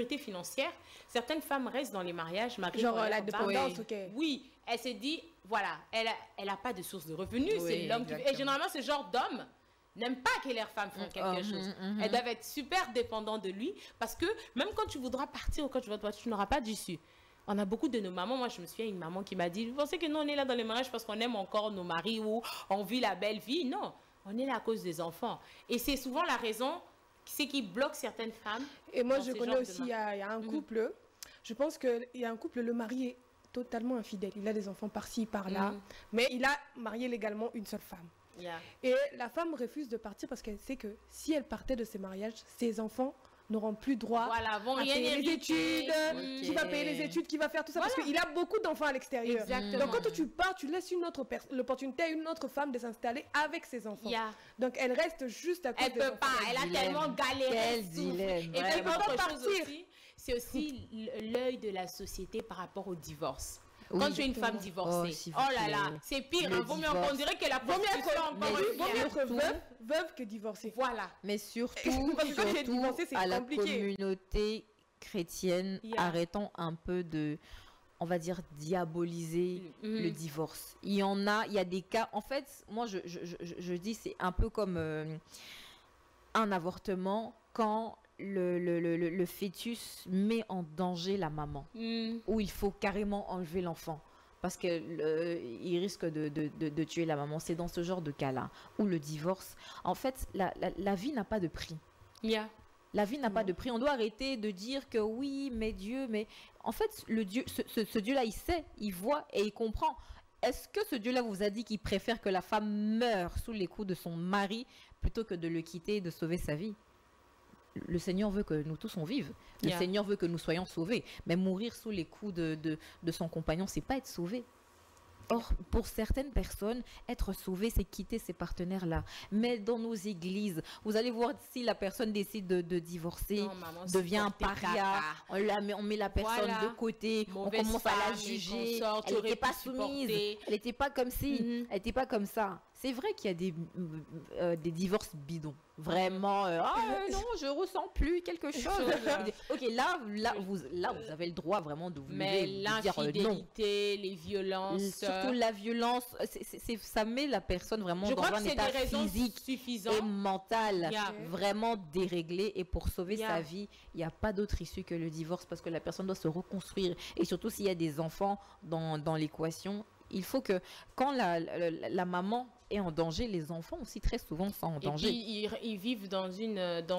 Certaines femmes restent dans les mariages, mariées, Genre mariées, la femmes. dépendance, ok. Oui, elle s'est dit, voilà, elle a pas de source de revenus. Oui, C'est l'homme qui... Et exactement. généralement, ce genre d'homme n'aime pas que leurs femmes font quelque chose. Elles doivent être super dépendantes de lui parce que même quand tu voudras partir ou quand tu vas toi, tu n'auras pas d'issue. On a beaucoup de nos mamans. Moi, je me souviens d'une maman qui m'a dit, vous pensez que nous, on est là dans les mariages parce qu'on aime encore nos maris ou on vit la belle vie? Non, on est là à cause des enfants. Et c'est souvent la raison, c'est qui bloque certaines femmes. Et moi, dans je ce connais genre de aussi, il y a un Mhm. couple, je pense qu'il y a un couple, le mari est totalement infidèle. Il a des enfants par-ci, par-là, Mhm. mais il a marié légalement une seule femme. Yeah. Et la femme refuse de partir parce qu'elle sait que si elle partait de ces mariages, ses enfants n'auront plus droit Voilà, vont à rien payer les hériter. études, Mhm. qui va payer les études, qui va faire tout ça, Voilà. parce qu'il a beaucoup d'enfants à l'extérieur. Exactement. Donc quand tu pars, tu laisses l'opportunité à une autre femme de s'installer avec ses enfants. Yeah. Donc elle reste juste à cause Elle des peut enfants. pas, elle a dilemme. tellement galéré. Quel elle souffre. dilemme, Et puis vraiment. autre Elle peut pas chose partir. aussi, c'est aussi l'œil de la société par rapport au divorce. Quand Oui. tu es une femme exactement. divorcée, Oh, s'il oh, vous là là, plaît. c'est pire. Le Hein, vaut mieux, divorce. on dirait que la Vaut mieux prostitution encore être, une vaut mieux fois. être veuve que divorcée. Voilà. Mais surtout, Parce que quand tu es divorcé, c'est à la compliqué. communauté chrétienne, Yeah. arrêtons un peu de, on va dire, diaboliser Mhm. le divorce. Il y a des cas. En fait, moi, je dis, c'est un peu comme un avortement quand le fœtus met en danger la maman, Mm. où il faut carrément enlever l'enfant. Parce qu'il risque de tuer la maman. C'est dans ce genre de cas-là, où le divorce, en fait, la vie n'a pas de prix. Yeah. La vie n'a pas de prix. On doit arrêter de dire que oui, mais Dieu, mais en fait, ce Dieu-là, il sait, il voit et il comprend. Est-ce que ce Dieu-là vous a dit qu'il préfère que la femme meure sous les coups de son mari plutôt que de le quitter et de sauver sa vie? Le Seigneur veut que nous tous on vive. Le Yeah. Seigneur veut que nous soyons sauvés. Mais mourir sous les coups de son compagnon, c'est pas être sauvé. Or, pour certaines personnes, être sauvé, c'est quitter ces partenaires-là. Mais dans nos églises, vous allez voir si la personne décide de divorcer, Non, maman, devient un supportez paria, caca. on met la personne Voilà. de côté, Mauvaise on commence à la femme et juger. consort, tu Elle aurais n'était pas pu soumise, supporter. elle n'était pas comme si, Mhm. elle n'était pas comme ça. C'est vrai qu'il y a des divorces bidons. Vraiment, non, je ressens plus quelque chose. Ok, là, vous avez le droit vraiment de vous Mais lever et de dire non. l'infidélité, les violences. Surtout la violence, ça met la personne vraiment je dans crois un que c'est état des raisons physique suffisantes. et mental Yeah. vraiment déréglé. Et pour sauver Yeah. sa vie, il n'y a pas d'autre issue que le divorce parce que la personne doit se reconstruire. Et surtout s'il y a des enfants dans l'équation, il faut que quand la maman est en danger, les enfants aussi très souvent sont en Et danger. puis, ils vivent dans une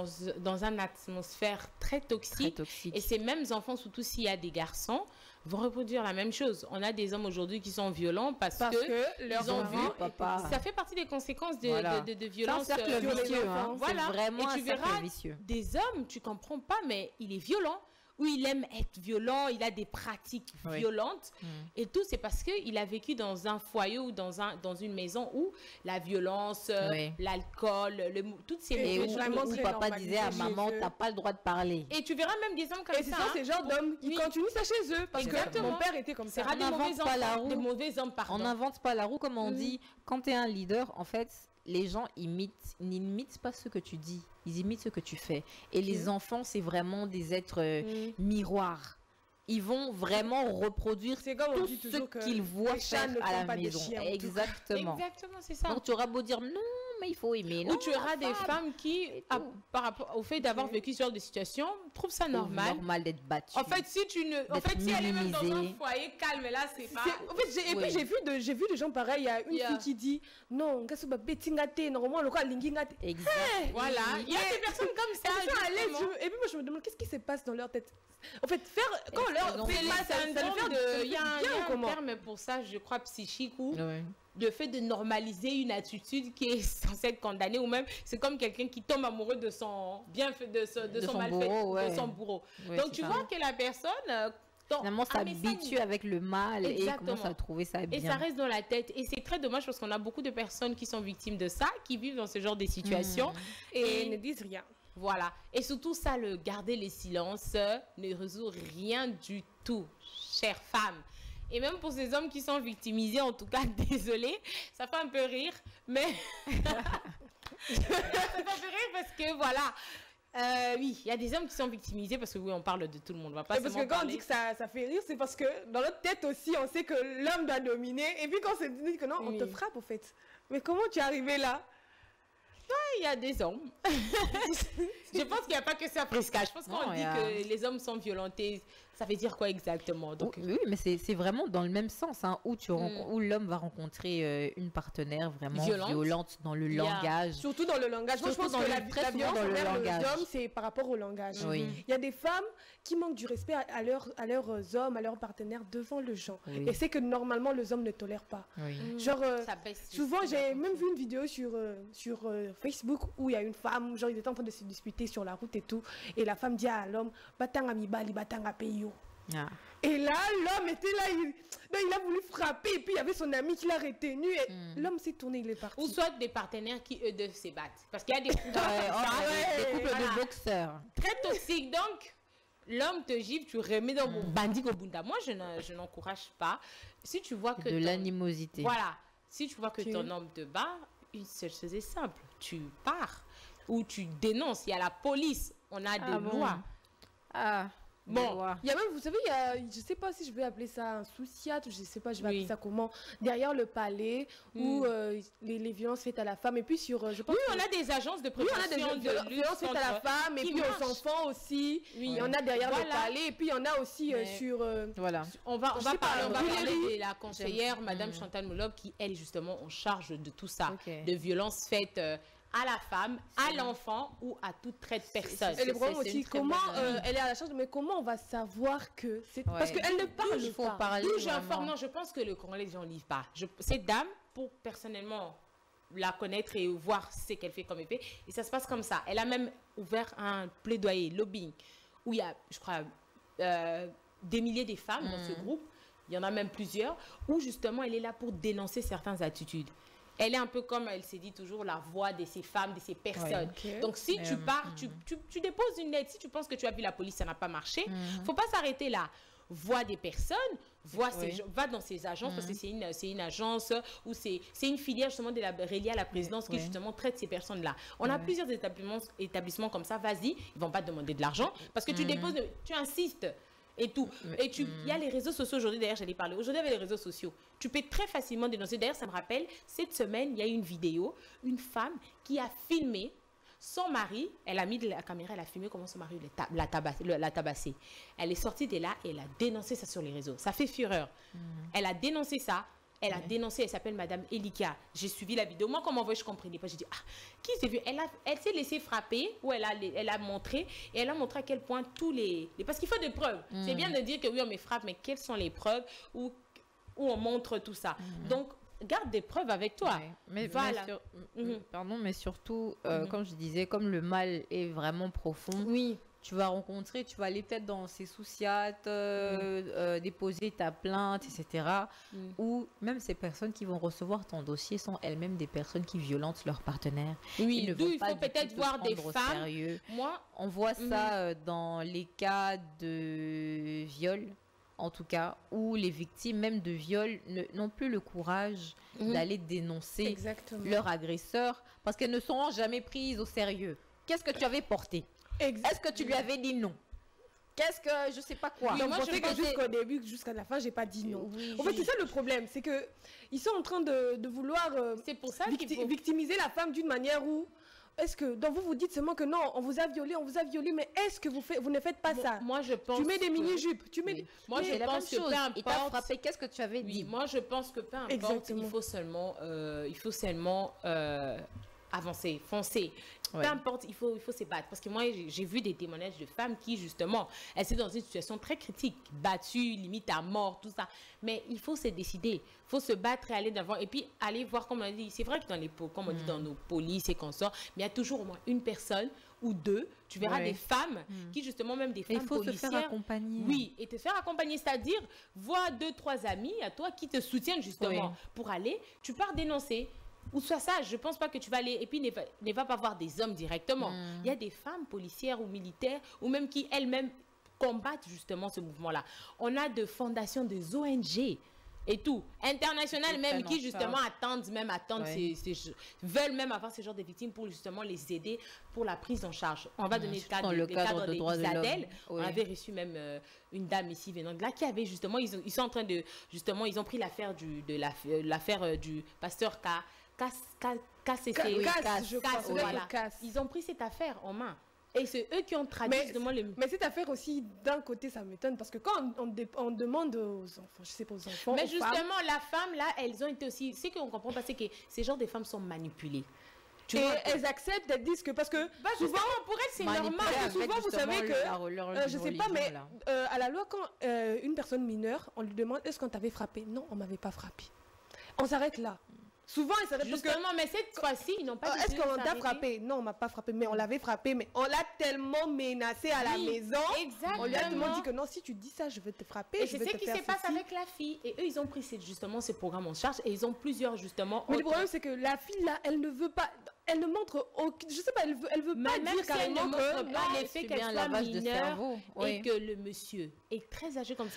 atmosphère très Très toxique. toxique. Et ces mêmes enfants, surtout s'il y a des garçons, vont reproduire la même chose. On a des hommes aujourd'hui qui sont violents parce que leurs ils ont enfants vu, papa. ça fait partie des conséquences de, Voilà. de C'est un violence. cercle sur les vicieux. enfants. Hein. Voilà. C'est vraiment Et tu un cercle verras vicieux. des hommes, tu comprends pas, mais il est violent. Ou il aime être violent, il a des pratiques Oui. violentes. Mm. Et tout, c'est parce qu'il a vécu dans un foyer ou dans une maison où la violence, Oui. l'alcool, toutes ces Et Et mauvaises où, vraiment choses. où très papa normalisé disait à chez maman, eux. t'as pas le droit de parler. Et tu verras même des hommes comme Et c'est ça, c'est le genre d'hommes qui Oui. continuent ça chez eux. Parce que Exactement. mon père était comme C'est ça. rare des n'invente mauvais pas la enfants, roue. des mauvais hommes, pardon. On n'invente pas la roue, comme on Mhm. dit. Quand tu es un leader, en fait, les gens n'imitent pas ce que tu dis. Ils imitent ce que tu fais. Et les enfants, c'est vraiment des êtres miroirs. Ils vont vraiment reproduire C'est comme on tout dit ce toujours que qu'ils voient les chats faire ne à font la pas des maison. chiens, en tout cas. Exactement. Exactement, c'est ça. Donc tu auras beau dire non, mais il faut aimer. Ou Non, tu auras des femmes qui, et tout. par rapport au fait d'avoir vécu ce genre de situation, trouvent ça normal. normal d'être battu. En fait, si D'être si elle est même dans un minimisée. foyer calme, là, c'est pas. En fait, et puis Oui. j'ai vu des gens pareils. Il y a une Yeah. fille qui dit non, Gasuba Betingate, normalement, le quoi, Lingingate. Exact. Voilà, il y a des personnes comme ça. Et puis moi, je je me demande qu'est-ce qui se passe dans leur tête. En fait, quand Ils leur ont fait fait mal, ça le fait il y a bien ou un comment? terme pour ça, je crois, psychique ou Ouais. le fait de normaliser une attitude qui est censée être condamnée ou même c'est comme quelqu'un qui tombe amoureux de son bienfait de son malfait, bourreau, ouais. de son bourreau. Ouais, Donc c'est tu ça. vois que la personne Finalement, Ah, mais ça, s'habitue avec le mal et Exactement. commence à trouver ça bien. et ça reste dans la tête et c'est très dommage parce qu'on a beaucoup de personnes qui sont victimes de ça, qui vivent dans ce genre de situations Et ne disent rien. voilà. Et surtout ça, le garder les silences ne résout rien du tout, chères femmes. Et même pour ces hommes qui sont victimisés, en tout cas, désolé, ça fait un peu rire, mais ça fait un peu rire parce que voilà. Oui, il y a des hommes qui sont victimisés parce que oui, on parle de tout le monde. On va pas Et parce que seulement quand on parler. dit que ça fait rire, c'est parce que dans notre tête aussi, on sait que l'homme doit dominer. Et puis quand on se dit que non, on te Oui. frappe, en fait. Mais comment tu es arrivé là? Il y a des hommes. Je pense qu'il n'y a pas que ça, Prisca. Je pense qu'on Non, dit il y a- que les hommes sont violentés. Ça veut dire quoi exactement? Donc, Oui, mais c'est vraiment dans le même sens, hein, où l'homme va rencontrer une partenaire vraiment violente dans le Il y a- langage. Surtout dans le langage. Moi, je Surtout pense dans que le- très la souvent violence dans le envers les langage. hommes, c'est par rapport au langage. Oui. Il y a des femmes qui manquent du respect à leurs hommes, à leurs partenaires devant le gens. Oui. Et c'est que normalement, les hommes ne tolèrent pas. Oui. Genre, ça baisse. souvent, j'ai même vu une vidéo sur Facebook où il y a une femme, genre, ils étaient en train de se disputer sur la route et tout. Et la femme dit à l'homme, Batanga mibali, batanga peyo. Ah. Et là, l'homme était là, il a voulu frapper, et puis il y avait son ami qui l'a retenu, et l'homme s'est tourné, il est parti. Ou soit des partenaires qui, eux, deux, se battent. Parce qu'il y a des couples Des couples voilà, de boxeurs. très toxiques. Donc, l'homme te gifle, tu remets dans mon bandit au bunda. Moi, je n'encourage pas. Si tu vois que De ton- l'animosité. Voilà. Si tu vois que Ok. ton homme te bat, une seule chose est simple. Tu pars ou tu dénonces. Il y a la police. On a des bon. lois. Ah. Bon. des lois. Il y a même, vous savez, je sais pas si je vais appeler ça un sous-siège, je sais pas, je vais Oui. appeler ça comment, derrière le palais, où les violences faites à la femme, et puis je pense Oui, que- on a des agences de Oui, on a des prévention de lutte violences faites à la contre- femme, et qui puis aux marchent. enfants aussi, Oui. il y en a derrière le Voilà. palais, et puis il y en a aussi Mais- sur... Voilà. On va Je sais pas, parler Valérie. de la conseillère, Madame Chantal Moulob, qui, elle, est justement en charge de tout ça, Ok. de violences faites à la femme, à l'enfant ou à toute traite personne. Et le problème c'est aussi, une très comment bonne- elle est à la charge, mais comment on va savoir que c'est... Ouais. Parce qu'elle ne parle Il faut pas. parler. D'où vraiment. j'informe, non, je pense que le Congolais, les gens ne lisent pas. Cette dame, pour personnellement la connaître et voir ce qu'elle fait comme épée, et ça se passe comme ça. Elle a même ouvert un plaidoyer, lobbying, où il y a, je crois, des milliers de femmes dans ce groupe, il y en a même plusieurs, où justement elle est là pour dénoncer certaines attitudes. Elle est un peu comme, elle s'est dit toujours, la voix de ces femmes, de ces personnes. ok. Donc si tu pars, tu déposes une lettre, si tu penses que tu as vu la police, ça n'a pas marché, faut pas s'arrêter là. Vois des personnes, va dans ces agences, parce que c'est une agence ou c'est une filière justement reliée à la présidence qui justement traite ces personnes-là. On a plusieurs établissements comme ça, vas-y, ils vont pas te demander de l'argent parce que tu déposes, tu insistes. Et tout. Et il y a les réseaux sociaux aujourd'hui, d'ailleurs, j'allais parler. Aujourd'hui, avec les réseaux sociaux, tu peux très facilement dénoncer. D'ailleurs, ça me rappelle, cette semaine, il y a eu une vidéo, une femme qui a filmé son mari, elle a mis de la caméra, elle a filmé comment son mari l'a tabassé. Elle est sortie de là et elle a dénoncé ça sur les réseaux. Ça fait fureur. Elle a dénoncé ça. Elle a dénoncé, elle s'appelle Madame Elika. J'ai suivi la vidéo. Moi, comme envoyé, je ne comprenais pas. J'ai dit, qui s'est vu? Elle s'est laissée frapper, ou elle a montré, et elle a montré à quel point parce qu'il faut des preuves. C'est bien de dire que oui, on me frappe, mais quelles sont les preuves où on montre tout ça? Donc, garde des preuves avec toi. Ouais. Mais, Voilà. pardon, mais surtout, comme je disais, comme le mal est vraiment profond, Oui. tu vas aller peut-être dans ces sous-siates, déposer ta plainte, etc. Ou même ces personnes qui vont recevoir ton dossier sont elles-mêmes des personnes qui violentent leur partenaire. Oui, Ils ne d'où vont il pas faut du peut-être tout te voir des prendre au femmes. sérieux. Moi, On voit ça dans les cas de viol, en tout cas, où les victimes même de viol n'ont plus le courage d'aller dénoncer Exactement. leur agresseur parce qu'elles ne seront jamais prises au sérieux. Qu'est-ce que tu avais porté? Est-ce que tu lui avais dit non? Qu'est-ce que je sais pas quoi? Oui, Donc, moi, vous je pensez que pensais- jusqu'au début, jusqu'à la fin, j'ai pas dit non. Oui, En fait, c'est ça le problème, c'est que ils sont en train de vouloir c'est pour ça qu'il faut... victimiser la femme d'une manière où est-ce que donc vous dites seulement que non, on vous a violé, mais est-ce que vous ne faites pas ça? Moi, je pense Tu mets des que- mini-jupes, tu mets Oui. des- Moi, mais- je C'est la même pense que chose. peu Il t'a importe... frappé, qu'est-ce que tu avais Oui, dit? moi je pense que peu importe, Exactement. il faut seulement avancer, foncer. Ouais. Peu importe, il faut se battre. Parce que moi, j'ai vu des témoignages de femmes qui, justement, elles sont dans une situation très critique, battues, limite à mort, tout ça. Mais il faut se décider. Il faut se battre et aller d'avant. Et puis, aller voir, comme on dit, c'est vrai que comme on dit dans nos polices et consorts, mais il y a toujours au moins une personne ou deux, tu verras des femmes qui, justement, même des femmes il faut policières. se faire accompagner. Oui, et te faire accompagner, c'est-à-dire, vois 2-3 amis à toi qui te soutiennent, justement, pour aller, tu pars dénoncer. Ou soit ça, je ne pense pas que tu vas aller, et puis ne va pas voir des hommes directement. Il y a des femmes policières ou militaires, ou même qui elles-mêmes combattent justement ce mouvement-là. On a de fondations, des ONG et tout, internationales même, qui justement veulent même avoir ce genre de victimes pour justement les aider pour la prise en charge. On va donner le cadre des Isadel. On avait reçu même une dame ici venant de là qui avait justement, ils sont en train de, justement, ils ont pris l'affaire du pasteur Ils ont pris cette affaire en main. Et c'est eux qui ont traduit justement les... Mais cette affaire aussi, d'un côté, ça m'étonne parce que quand on demande aux enfants, je sais pas aux enfants, mais justement, la femme, là, elles ont été aussi... Ce qu'on comprend pas, c'est que ces genres de femmes sont manipulées. Elles acceptent, elles disent que... Parce que souvent, pour elles, c'est normal. Souvent, vous savez que... je sais pas, mais à la loi, quand une personne mineure, on lui demande, est-ce qu'on t'avait frappé? Non, on m'avait pas frappé. On s'arrête là. Souvent, ils s'arrêtent justement, mais cette fois-ci, ils n'ont pas dit. Est-ce qu'on t'a frappé? Non, on m'a pas frappé, mais on l'avait frappé, mais on l'a tellement menacé à la maison. Exactement. On lui a tellement dit que non, si tu dis ça, je vais te frapper. Et c'est ce qui se passe avec la fille. Et eux, ils ont pris justement ce programme en charge et ils ont plusieurs justement. Mais le problème, c'est que la fille là, elle ne veut pas. Elle ne montre aucun. Je sais pas, elle veut pas dire carrément que l'effet qu'elle soit mineure et que le monsieur est très âgé comme ça,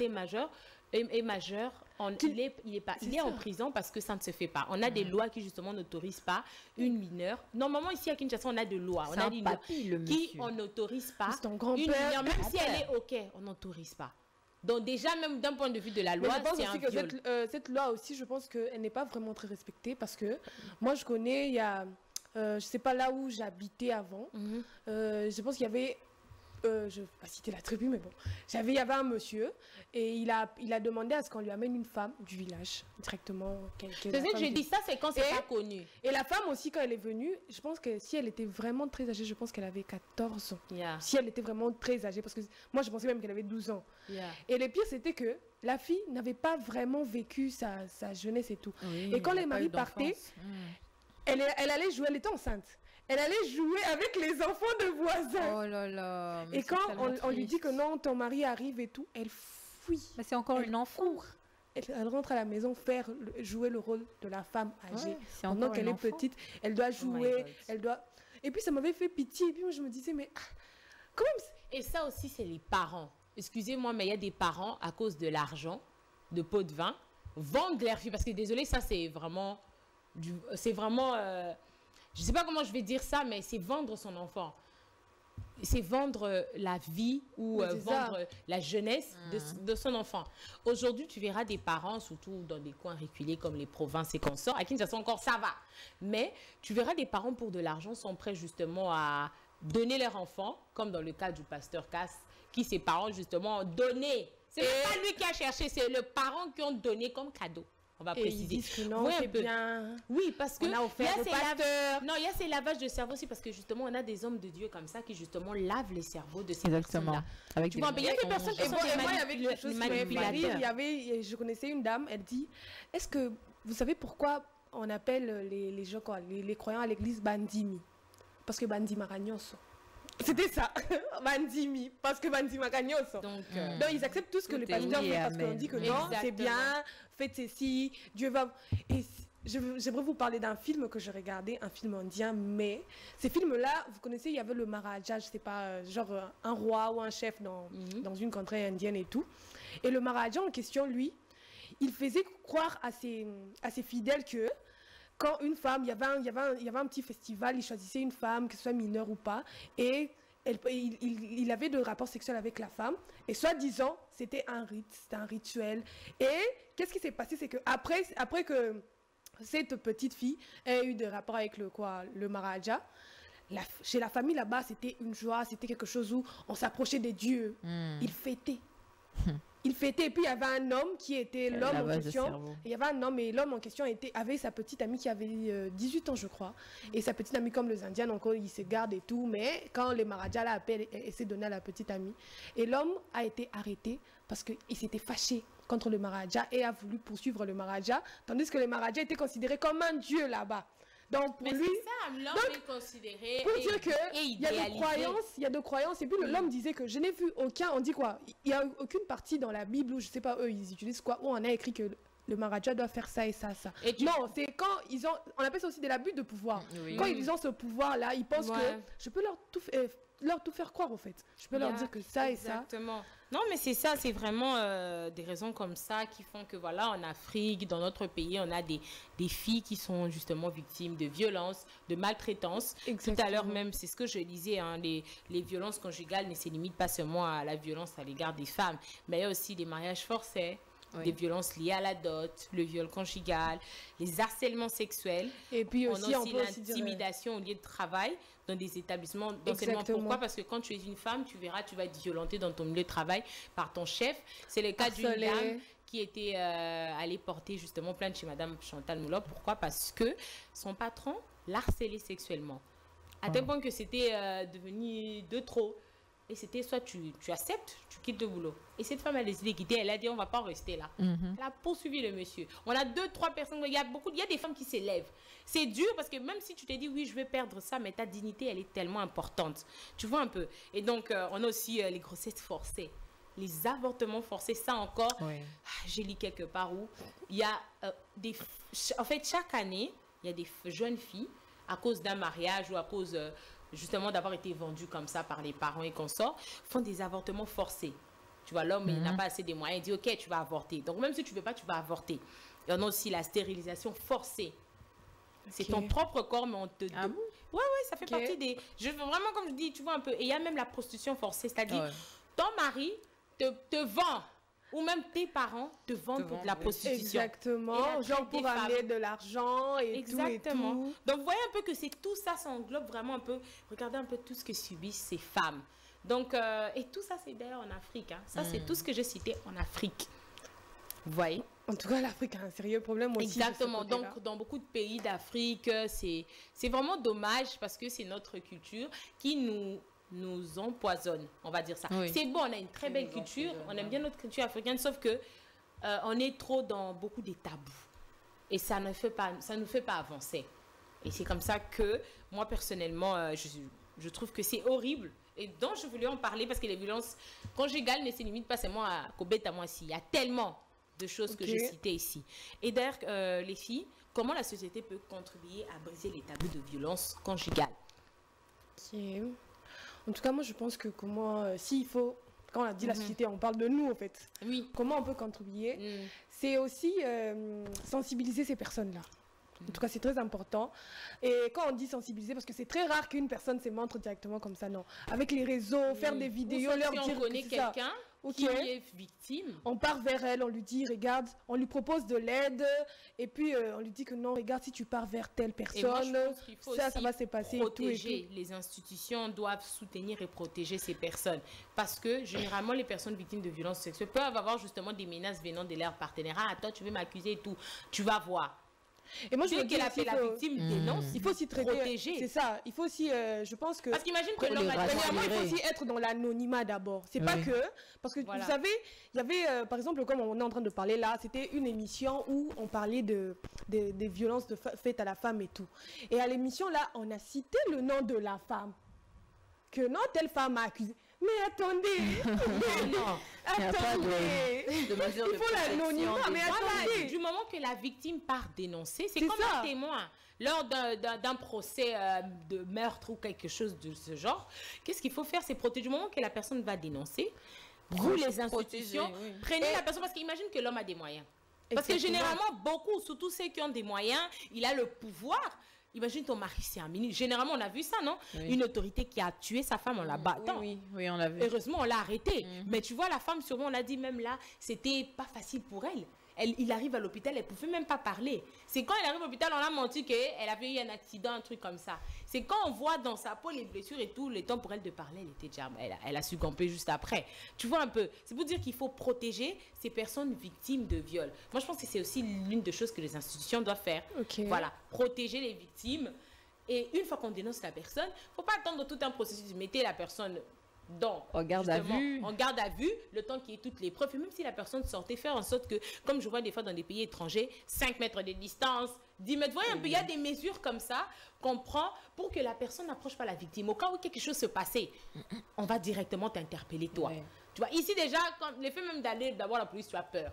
est majeur, il est en prison parce que ça ne se fait pas. On a des lois qui justement n'autorisent pas une mineure. Normalement ici à Kinshasa on a des lois, on a des lois qui on n'autorise pas une mineure, même si elle est ok, on n'autorise pas. Donc déjà même d'un point de vue de la loi, c'est un viol. Cette loi aussi, je pense qu'elle n'est pas vraiment très respectée parce que moi je connais, il y a, je sais pas là où j'habitais avant, je pense qu'il y avait je ne vais pas citer la tribu, mais bon, il y avait un monsieur et il a demandé à ce qu'on lui amène une femme du village directement. C'est ce que j'ai dit, ça c'est quand c'est pas connu. Et la femme aussi, quand elle est venue, je pense que si elle était vraiment très âgée, je pense qu'elle avait 14 ans. Si elle était vraiment très âgée, parce que moi je pensais même qu'elle avait 12 ans. Et le pire c'était que la fille n'avait pas vraiment vécu sa jeunesse et tout. Et quand les maris partaient, elle allait jouer, elle était enceinte. Elle allait jouer avec les enfants de voisins. Oh là là. Et quand on lui dit que non, ton mari arrive et tout, elle fuit. Mais c'est encore une enfant. Elle rentre à la maison jouer le rôle de la femme âgée. Pendant qu'elle est petite, elle doit jouer, elle doit... Et puis ça m'avait fait pitié. Et puis moi je me disais, mais comment... Et ça aussi, c'est les parents. Excusez-moi, mais il y a des parents, à cause de l'argent, de pots de vin, vendent leur fille. Parce que désolé, ça c'est vraiment... je ne sais pas comment je vais dire ça, mais c'est vendre son enfant. C'est vendre la vie ou vendre la jeunesse de son enfant. Aujourd'hui, tu verras des parents, surtout dans des coins reculés comme les provinces et consorts, à Kinshasa encore, ça va. Mais tu verras des parents pour de l'argent sont prêts justement à donner leur enfant, comme dans le cas du pasteur Cass, qui ses parents justement ont donné. C'est pas lui qui a cherché, c'est le parent qui ont donné comme cadeau. On va préciser. Non, c'est bien. Oui, parce que on a offert au pasteur. Non, il y a ces lavages de cerveau aussi parce que justement on a des hommes de Dieu comme ça qui justement lavent les cerveaux de ces personnes-là. Avec tu vois, il y a des personnes qui sont je connaissais une dame, elle dit, est-ce que vous savez pourquoi on appelle les gens quoi, les croyants à l'église Bandimi? Parce que Bandima Ragnoso. C'était ça, Bandimi, parce que Bandima Ragnoso. Donc ils acceptent tout ce que les pasteurs font parce qu'on dit que non, c'est bien, faites ceci, Dieu va... Et j'aimerais vous parler d'un film que j'ai regardé, un film indien, mais ces films-là, vous connaissez, il y avait le Maharaja, je sais pas, genre un roi ou un chef dans une contrée indienne et tout. Et le Maharaja en question, lui, il faisait croire à ses fidèles que quand une femme, il y avait un petit festival, il choisissait une femme, que ce soit mineure ou pas, et il avait de rapports sexuels avec la femme, et soi-disant, c'était un rite, c'était un rituel. Et qu'est-ce qui s'est passé, c'est que après que cette petite fille ait eu des rapports avec le Maharaja, chez la famille là-bas, c'était une joie, c'était quelque chose où on s'approchait des dieux, ils fêtaient. Il fêtait, et puis il y avait un homme qui était l'homme La en base de question. cerveau. Il y avait un homme, et l'homme en question avait sa petite amie qui avait 18 ans, je crois. Et sa petite amie, comme les Indiens, encore, ils se gardent et tout. Mais quand les Maharajas l'appellent, elle s'est donnée à la petite amie. Et l'homme a été arrêté parce qu'il s'était fâché contre le Maharaja et a voulu poursuivre le Maharaja, tandis que le Maharaja était considéré comme un dieu là-bas. Donc pour Mais lui, c'est ça, l'homme est considéré pour et, dire que et il y a des idéalisé. croyances, il y a des croyances, et puis l'homme disait que je n'ai vu aucun, on dit quoi, il y a aucune partie dans la Bible où je sais pas eux ils utilisent quoi, où on a écrit que le Maharaja doit faire ça et ça, ça. Et tu- Non, c'est quand ils ont, on appelle ça aussi de l'abus de pouvoir. Oui. Quand ils ont ce pouvoir-là, ils pensent Ouais. que je peux leur tout faire croire en fait. Je peux leur Yeah, dire que ça et ça. Exactement. Non, mais c'est ça, c'est vraiment des raisons comme ça qui font que, voilà, en Afrique, dans notre pays, on a des filles qui sont justement victimes de violences, de maltraitance. Tout à l'heure Exactement. même, c'est ce que je disais, hein, les violences conjugales ne se limitent pas seulement à la violence à l'égard des femmes, mais il y a aussi des mariages forcés, Oui. des violences liées à la dot, le viol conjugal, les harcèlements sexuels. Et puis On aussi, a on aussi peut aussi dire... l'intimidation au lieu de travail dans des établissements d'enseignement. Exactement. Pourquoi? Parce que quand tu es une femme, tu verras, tu vas être violentée dans ton milieu de travail par ton chef. C'est le cas d'une Harcelée. dame qui était allée porter justement plainte chez Madame Chantal Moulin. Pourquoi? Parce que son patron l'harcelait sexuellement. À tel point que c'était devenu de trop. Et c'était soit tu acceptes, tu quittes le boulot. Et cette femme, elle a décidé de quitter. Elle a dit, on va pas rester là. Mhm. Elle a poursuivi le monsieur. On a 2-3 personnes. Il y a des femmes qui s'élèvent. C'est dur parce que même si tu te dis, oui, je vais perdre ça, mais ta dignité, elle est tellement importante. Tu vois un peu. Et donc, on a aussi les grossesses forcées. Les avortements forcés, ça encore, Oui. j'ai lu quelque part où il y a en fait, chaque année, il y a des jeunes filles, à cause d'un mariage ou à cause justement d'avoir été vendues comme ça par les parents et consorts, font des avortements forcés. Tu vois, l'homme, il n'a pas assez de moyens, il dit, ok, tu vas avorter. Donc, même si tu ne veux pas, tu vas avorter. Et on a aussi la stérilisation forcée. C'est Ok. ton propre corps, mais on te... Ah bon? Ouais, ça fait Ok. partie des... Vraiment, comme je dis, tu vois un peu. Et il y a même la prostitution forcée, c'est-à-dire, Ouais. ton mari te vend, ou même tes parents te vendent pour de la vendent, oui. prostitution. Et Exactement, la genre traite pour des amener femmes. de l'argent et Exactement. tout et tout. Donc, vous voyez un peu que c'est tout ça, ça englobe vraiment un peu, regardez un peu tout ce que subissent ces femmes. Donc, et tout ça, c'est d'ailleurs en Afrique. Hein. Ça, c'est tout ce que j'ai cité en Afrique. Vous voyez? En tout cas, l'Afrique a un sérieux problème aussi. de ce Exactement. côté-là. Donc, dans beaucoup de pays d'Afrique, c'est vraiment dommage parce que c'est notre culture qui nous empoisonne, on va dire ça. Oui. C'est bon, on a une très belle culture, on aime bien notre culture africaine, sauf que on est trop dans beaucoup des tabous. Et ça ne nous fait pas avancer. Et c'est comme ça que, moi, personnellement, je trouve que c'est horrible. Et donc, je voulais en parler parce que les violences conjugales ne se limitent pas seulement à Kobet, à moi aussi. Il y a tellement de choses que Ok. j'ai citées ici. Et d'ailleurs, les filles, comment la société peut contribuer à briser les tabous de violence conjugale? Ok. En tout cas, moi, je pense que s'il faut, quand on a dit la société, on parle de nous, en fait. Oui. Comment on peut contribuer? Mm. C'est aussi sensibiliser ces personnes-là. En tout cas, c'est très important. Et quand on dit sensibiliser, parce que c'est très rare qu'une personne se montre directement comme ça, non. Avec les réseaux, faire des vidéos, Ou leur si dire on que connaît c'est ça. quelqu'un Ok. qui est victime. On part vers elle, on lui dit, regarde, on lui propose de l'aide, et puis on lui dit que non, regarde, si tu pars vers telle Et moi, personne, je pense qu'il faut ça aussi va se passer et tout, et protéger. tout. Les institutions doivent soutenir et protéger ces personnes. Parce que, généralement, les personnes victimes de violences sexuelles peuvent avoir justement des menaces venant de leur partenaire. Ah, toi, tu veux m'accuser et tout. Tu vas voir. Et moi, je Dès veux dire qu'elle aussi, appelle la victime, dénonce. il faut aussi traiter, protéger. c'est ça, il faut aussi, je pense que... Parce qu'imagine que Pour l'homme les a dit, rassurer. Premièrement, il faut aussi être dans l'anonymat d'abord. C'est pas Oui. que... Parce que Voilà. vous savez, il y avait, par exemple, comme on est en train de parler là, c'était une émission où on parlait des violences faites à la femme et tout. Et à l'émission là, on a cité le nom de la femme. Que non, telle femme a accusé. Mais attendez non. Il y a pas Attendez de mesure de Il faut protection l'anonymat, des- mais Voilà, attendez du moment que la victime part dénoncer, c'est C'est comme ça. un témoin. Lors d'un procès de meurtre ou quelque chose de ce genre, qu'est-ce qu'il faut faire? C'est protéger. Du moment que la personne va dénoncer, vous les institutions, protéger, oui. prenez la personne parce qu'imagine que l'homme a des moyens. Parce que Exactement. généralement, beaucoup, surtout ceux qui ont des moyens, il a le pouvoir. Imagine ton mari, c'est un ministre. Généralement, on a vu ça, non? Oui. Une autorité qui a tué sa femme en la battant. Oui, on l'a vu. Heureusement, on l'a arrêté. Mais tu vois, la femme, sûrement, on l'a dit même là, c'était pas facile pour elle. il arrive à l'hôpital, elle ne pouvait même pas parler. C'est quand elle arrive à l'hôpital, on a menti qu'elle avait eu un accident, un truc comme ça. C'est quand on voit dans sa peau les blessures et tout, le temps pour elle de parler, elle a succombé juste après. Tu vois un peu. C'est pour dire qu'il faut protéger ces personnes victimes de viol. Moi, je pense que c'est aussi l'une des choses que les institutions doivent faire. Voilà, protéger les victimes. Et une fois qu'on dénonce la personne, il ne faut pas attendre tout un processus. Mettez la personne en garde à vue, le temps qu'il y ait toutes les preuves. Et même si la personne sortait, faire en sorte que, comme je vois des fois dans des pays étrangers, 5 mètres de distance, 10 mètres, voyez un peu, il y a des mesures comme ça qu'on prend pour que la personne n'approche pas la victime. Au cas où quelque chose se passait, on va directement t'interpeller toi. Tu vois, ici déjà, quand le fait même d'aller d'avoir la police, tu as peur.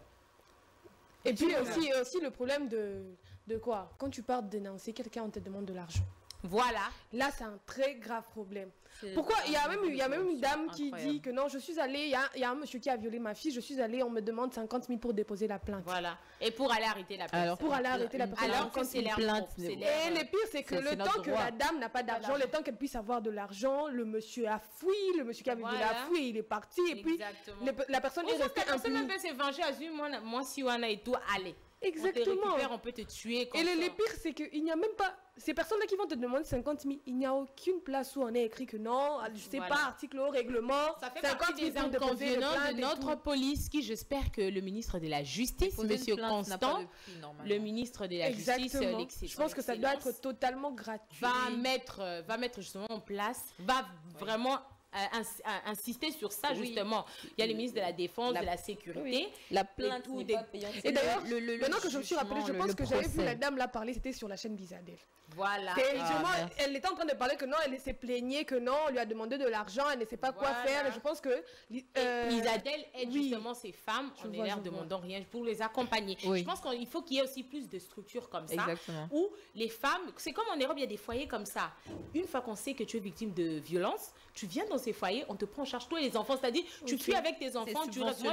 Et puis aussi le problème de quoi? Quand tu pars dénoncer quelqu'un, on te demande de l'argent. Voilà. Là, c'est un très grave problème. Pourquoi? Il y a même une dame qui dit que non, je suis allée, il y a un monsieur qui a violé ma fille, je suis allée, on me demande 50 000 pour déposer la plainte. Voilà. Et pour aller arrêter la personne. Alors, pour aller arrêter la personne. Alors que c'est leur plainte. Et le pire, c'est que le temps que la dame n'a pas d'argent, le temps qu'elle puisse avoir de l'argent, le monsieur a fui, le monsieur qui a violé a fui, il est parti, et puis la personne est restée impunie. La personne même s'est vengée, a dit, moi, si on a et tout, allez. Exactement. On te récupère, on peut te tuer. Et le pire, c'est qu'il n'y a même pas... Ces personnes-là qui vont te demander 50 000, il n'y a aucune place où on est écrit que non, je sais pas, article au règlement, ça fait partie des inconvénients de notre police qui, j'espère que le ministre de la Justice, M. Constant, le ministre de la Justice, je pense que ça doit être totalement gratuit. Va mettre justement en place, va vraiment... insister sur ça justement. Il y a le ministre de la Défense, de la Sécurité. La plainte n'est pas payante. Et d'ailleurs, maintenant que je me suis rappelé, je pense que j'avais vu la dame là parler, c'était sur la chaîne Bizadel. Voilà. Elle était en train de parler que non, elle s'est plaignée, que non, on lui a demandé de l'argent, elle ne sait pas quoi faire. Et je pense que... Bizadel aide justement ces femmes en leur demandant rien pour les accompagner. Je pense qu'il faut qu'il y ait aussi plus de structures comme ça. Exactement. Où les femmes... C'est comme en Europe, il y a des foyers comme ça. Une fois qu'on sait que tu es victime de violence, tu viens dans ces foyers, on te prend en charge, toi et les enfants. C'est-à-dire, tu fuis avec tes enfants, tu restes...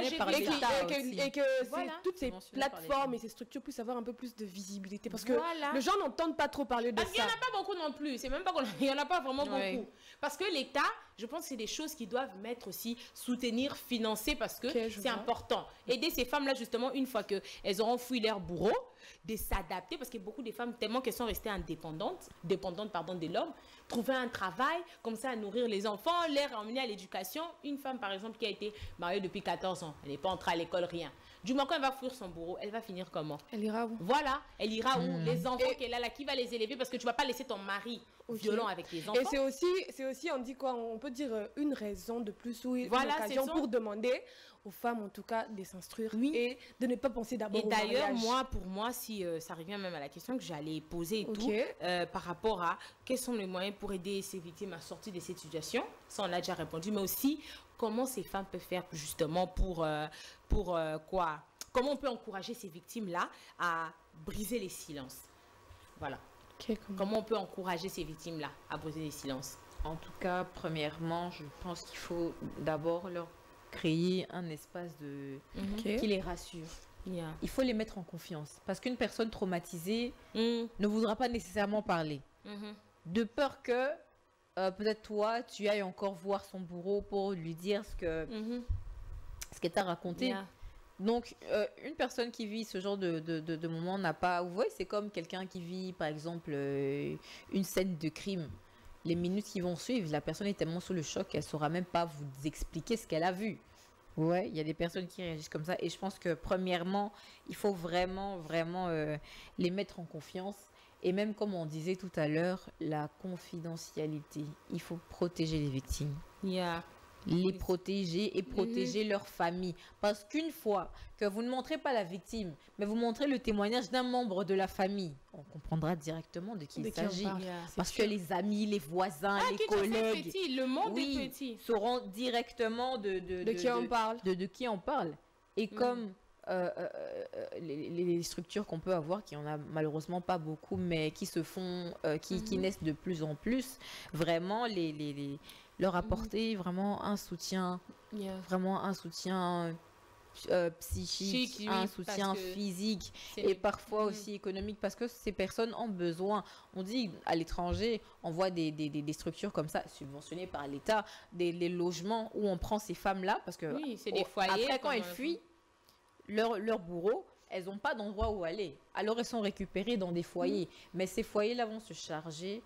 Et que toutes ces plateformes et ces structures puissent avoir un peu plus de visibilité. Parce que les gens n'entendent pas trop parler de ça. Parce qu'il n'y en a pas beaucoup non plus. C'est même pas qu'il n'y en a pas vraiment beaucoup. Parce que l'État, je pense que c'est des choses qui doivent mettre aussi, soutenir, financer, parce que c'est important. Aider ces femmes-là, justement, une fois qu'elles auront fui leur bourreau, de s'adapter, parce que beaucoup de femmes, tellement qu'elles sont restées dépendantes de l'homme, trouver un travail, comme ça, à nourrir les enfants, les emmener à l'éducation. Une femme, par exemple, qui a été mariée depuis 14 ans, elle n'est pas entrée à l'école, rien. Du moment qu'elle va fuir son bourreau, elle va finir comment? Elle ira où? Voilà, elle ira où? Les enfants qu'elle a là, qui va les élever? Parce que tu ne vas pas laisser ton mari violent avec les enfants. Et c'est aussi, on dit quoi? On peut dire une raison de plus ou une occasion pour demander aux femmes, en tout cas, de s'instruire et de ne pas penser d'abord au mariage. Et d'ailleurs, pour moi, si ça revient même à la question que j'allais poser et tout, par rapport à quels sont les moyens pour aider ces victimes à sortir de cette situation, ça on a déjà répondu, mais aussi comment ces femmes peuvent faire justement pour quoi? Comment on peut encourager ces victimes-là à briser les silences? Voilà. Comment on peut encourager ces victimes-là à briser les silences? En tout cas, premièrement, je pense qu'il faut d'abord leur créer un espace qui les rassure. Il faut les mettre en confiance. Parce qu'une personne traumatisée ne voudra pas nécessairement parler. De peur que peut-être toi, tu ailles encore voir son bourreau pour lui dire ce qu'elle t'a raconté. Donc, une personne qui vit ce genre de moment n'a pas... Vous voyez, c'est comme quelqu'un qui vit, par exemple, une scène de crime. Les minutes qui vont suivre, la personne est tellement sous le choc qu'elle ne saura même pas vous expliquer ce qu'elle a vu. Ouais, il y a des personnes qui réagissent comme ça. Et je pense que, premièrement, il faut vraiment les mettre en confiance. Et même, comme on disait tout à l'heure, la confidentialité. Il faut protéger les victimes. Les protéger et protéger leur famille. Parce qu'une fois que vous ne montrez pas la victime, mais vous montrez le témoignage d'un membre de la famille, on comprendra directement de qui il s'agit. Parce que les amis, les voisins, les collègues, petit, le monde est petit, sauront directement de qui on parle. Et comme les structures qu'on peut avoir, qui en a malheureusement pas beaucoup, mais qui se font, qui naissent de plus en plus, vraiment leur apporter vraiment un soutien, psychique, un soutien physique et parfois aussi économique, parce que ces personnes ont besoin. On dit à l'étranger, on voit des structures comme ça subventionnées par l'État, les logements où on prend ces femmes-là, parce que c'est des foyers. Après, quand elles fuient leur bourreau, elles n'ont pas d'endroit où aller. Alors, elles sont récupérées dans des foyers. Mais ces foyers-là vont se charger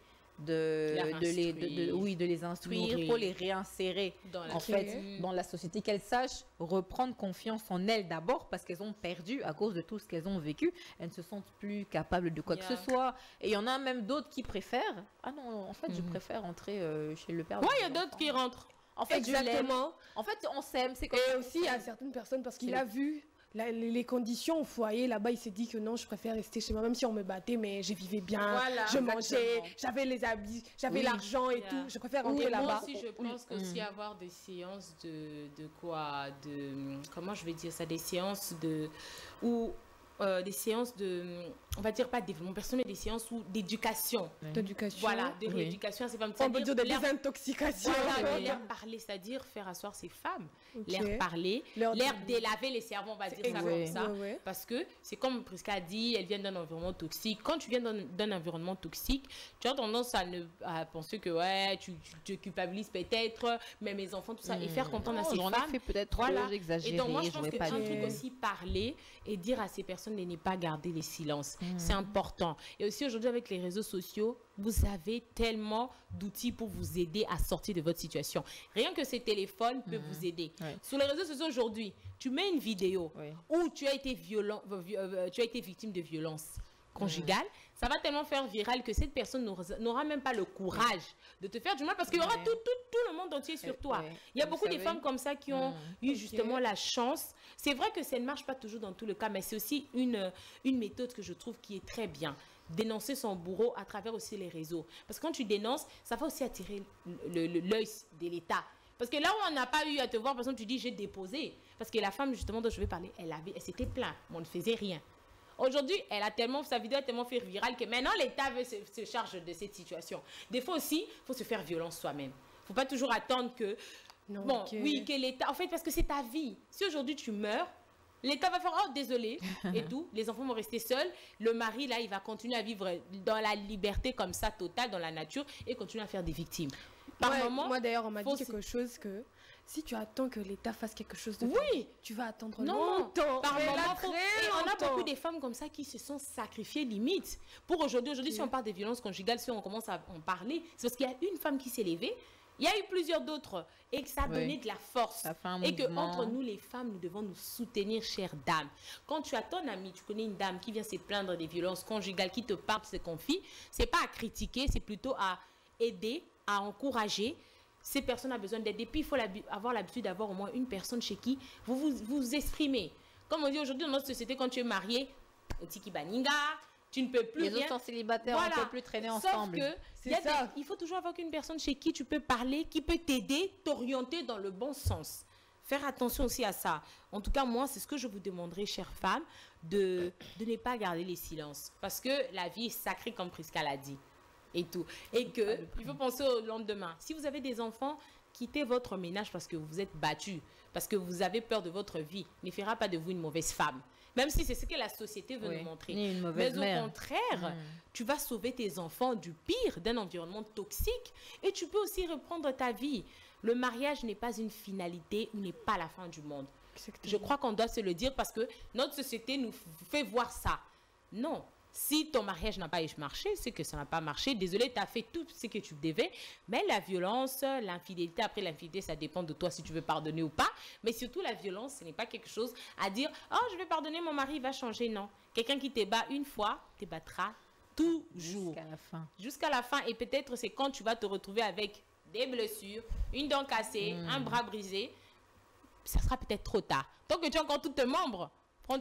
de les instruire nourrir. pour les réinsérer en fait dans la société, qu'elles sachent reprendre confiance en elles d'abord parce qu'elles ont perdu à cause de tout ce qu'elles ont vécu. Elles ne se sentent plus capables de quoi que ce soit. Et il y en a même d'autres qui préfèrent. Ah non, en fait, je préfère entrer chez le père. Ouais, il y a d'autres qui rentrent. En fait, exactement. En fait, on s'aime. C'est comme Et aussi, il y a certaines personnes, parce qu'il a vu les conditions au foyer, là-bas, il s'est dit que non, je préfère rester chez moi, même si on me battait, mais je vivais bien, Voilà, je mangeais, j'avais les habits, j'avais l'argent et tout. Je préfère rentrer là-bas. Moi aussi, je pense qu'aussi avoir des séances comment je vais dire ça, des séances des séances on va dire pas de développement personnel, mais des séances d'éducation. D'éducation. Voilà, de rééducation, c'est pas on peut dire de désintoxication. Voilà, leur parler, c'est-à-dire faire asseoir ces femmes, leur parler, leur délaver les cerveaux, on va dire ça comme ça. Parce que c'est comme Prisca a dit, elles viennent d'un environnement toxique. Quand tu viens d'un environnement toxique, tu as tendance à penser que ouais, tu te culpabilises peut-être, mais mes enfants, tout ça, et faire comprendre à ces femmes. J'en ai fait peut-être trop exagéré. Et donc moi, je pense que un truc aussi, parler et dire à ces personnes de ne pas garder les silences. C'est important. Et aussi aujourd'hui avec les réseaux sociaux, vous avez tellement d'outils pour vous aider à sortir de votre situation. Rien que ces téléphones peuvent vous aider. Sur les réseaux sociaux aujourd'hui, tu mets une vidéo où tu as été victime de violence conjugale, ça va tellement faire viral que cette personne n'aura même pas le courage de te faire du mal parce qu'il y aura tout le monde entier sur toi. Il y a beaucoup de femmes comme ça qui ont eu justement la chance. C'est vrai que ça ne marche pas toujours dans tous les cas, mais c'est aussi une méthode que je trouve qui est très bien. Dénoncer son bourreau à travers aussi les réseaux. Parce que quand tu dénonces, ça va aussi attirer l'œil de l'État. Parce que là où on n'a pas eu à te voir, par exemple, tu dis j'ai déposé. Parce que la femme justement dont je vais parler, elle s'était plainte, mais on ne faisait rien. Aujourd'hui, sa vidéo a tellement fait viral que maintenant l'État se charge de cette situation. Des fois aussi, il faut se faire violence soi-même. Il ne faut pas toujours attendre que... que l'État... En fait, parce que c'est ta vie. Si aujourd'hui tu meurs, l'État va faire « Oh, désolé » et tout. Les enfants vont rester seuls. Le mari, là, il va continuer à vivre dans la liberté comme ça, totale, dans la nature, et continuer à faire des victimes. Moi, d'ailleurs, on m'a dit quelque chose que... Si tu attends que l'État fasse quelque chose de tu vas attendre longtemps. Par moment, on a beaucoup de femmes comme ça qui se sont sacrifiées limite. Pour aujourd'hui, si on parle des violences conjugales, si on commence à en parler, c'est parce qu'il y a une femme qui s'est levée. Il y a eu plusieurs d'autres et que ça a donné de la force. Et qu'entre nous, les femmes, nous devons nous soutenir, chères dames. Quand tu as ton amie, tu connais une dame qui vient se plaindre des violences conjugales, qui te parle, se confie, c'est pas à critiquer, c'est plutôt à aider, à encourager. Ces personnes ont besoin d'aide. Et puis, il faut avoir l'habitude d'avoir au moins une personne chez qui vous exprimez. Comme on dit aujourd'hui dans notre société, quand tu es marié, Tiki Baninga, tu ne peux plus les autres sont célibataires, on ne peut plus traîner ensemble. Sauf que il faut toujours avoir une personne chez qui tu peux parler, qui peut t'aider, t'orienter dans le bon sens. Faire attention aussi à ça. En tout cas, moi, c'est ce que je vous demanderai, chères femmes, de ne pas garder les silences. Parce que la vie est sacrée, comme Prisca l'a dit. Et tout. Et que il faut penser au lendemain. Si vous avez des enfants, quittez votre ménage parce que vous vous êtes battu, parce que vous avez peur de votre vie. Ne fera pas de vous une mauvaise femme. Même si c'est ce que la société veut nous montrer. Ni une mauvaise Mais au contraire, tu vas sauver tes enfants du pire, d'un environnement toxique. Et tu peux aussi reprendre ta vie. Le mariage n'est pas une finalité, n'est pas la fin du monde. Exactement. Je crois qu'on doit se le dire parce que notre société nous fait voir ça. Non. Si ton mariage n'a pas marché, c'est que ça n'a pas marché. Désolé, tu as fait tout ce que tu devais. Mais la violence, l'infidélité, après l'infidélité, ça dépend de toi si tu veux pardonner ou pas. Mais surtout, la violence, ce n'est pas quelque chose à dire « Oh, je vais pardonner, mon mari va changer. » Non. Quelqu'un qui te bat une fois, te battra toujours. Jusqu'à la fin. Jusqu'à la fin. Et peut-être c'est quand tu vas te retrouver avec des blessures, une dent cassée, un bras brisé. Ça sera peut-être trop tard. Tant que tu as encore tous tes membres, prends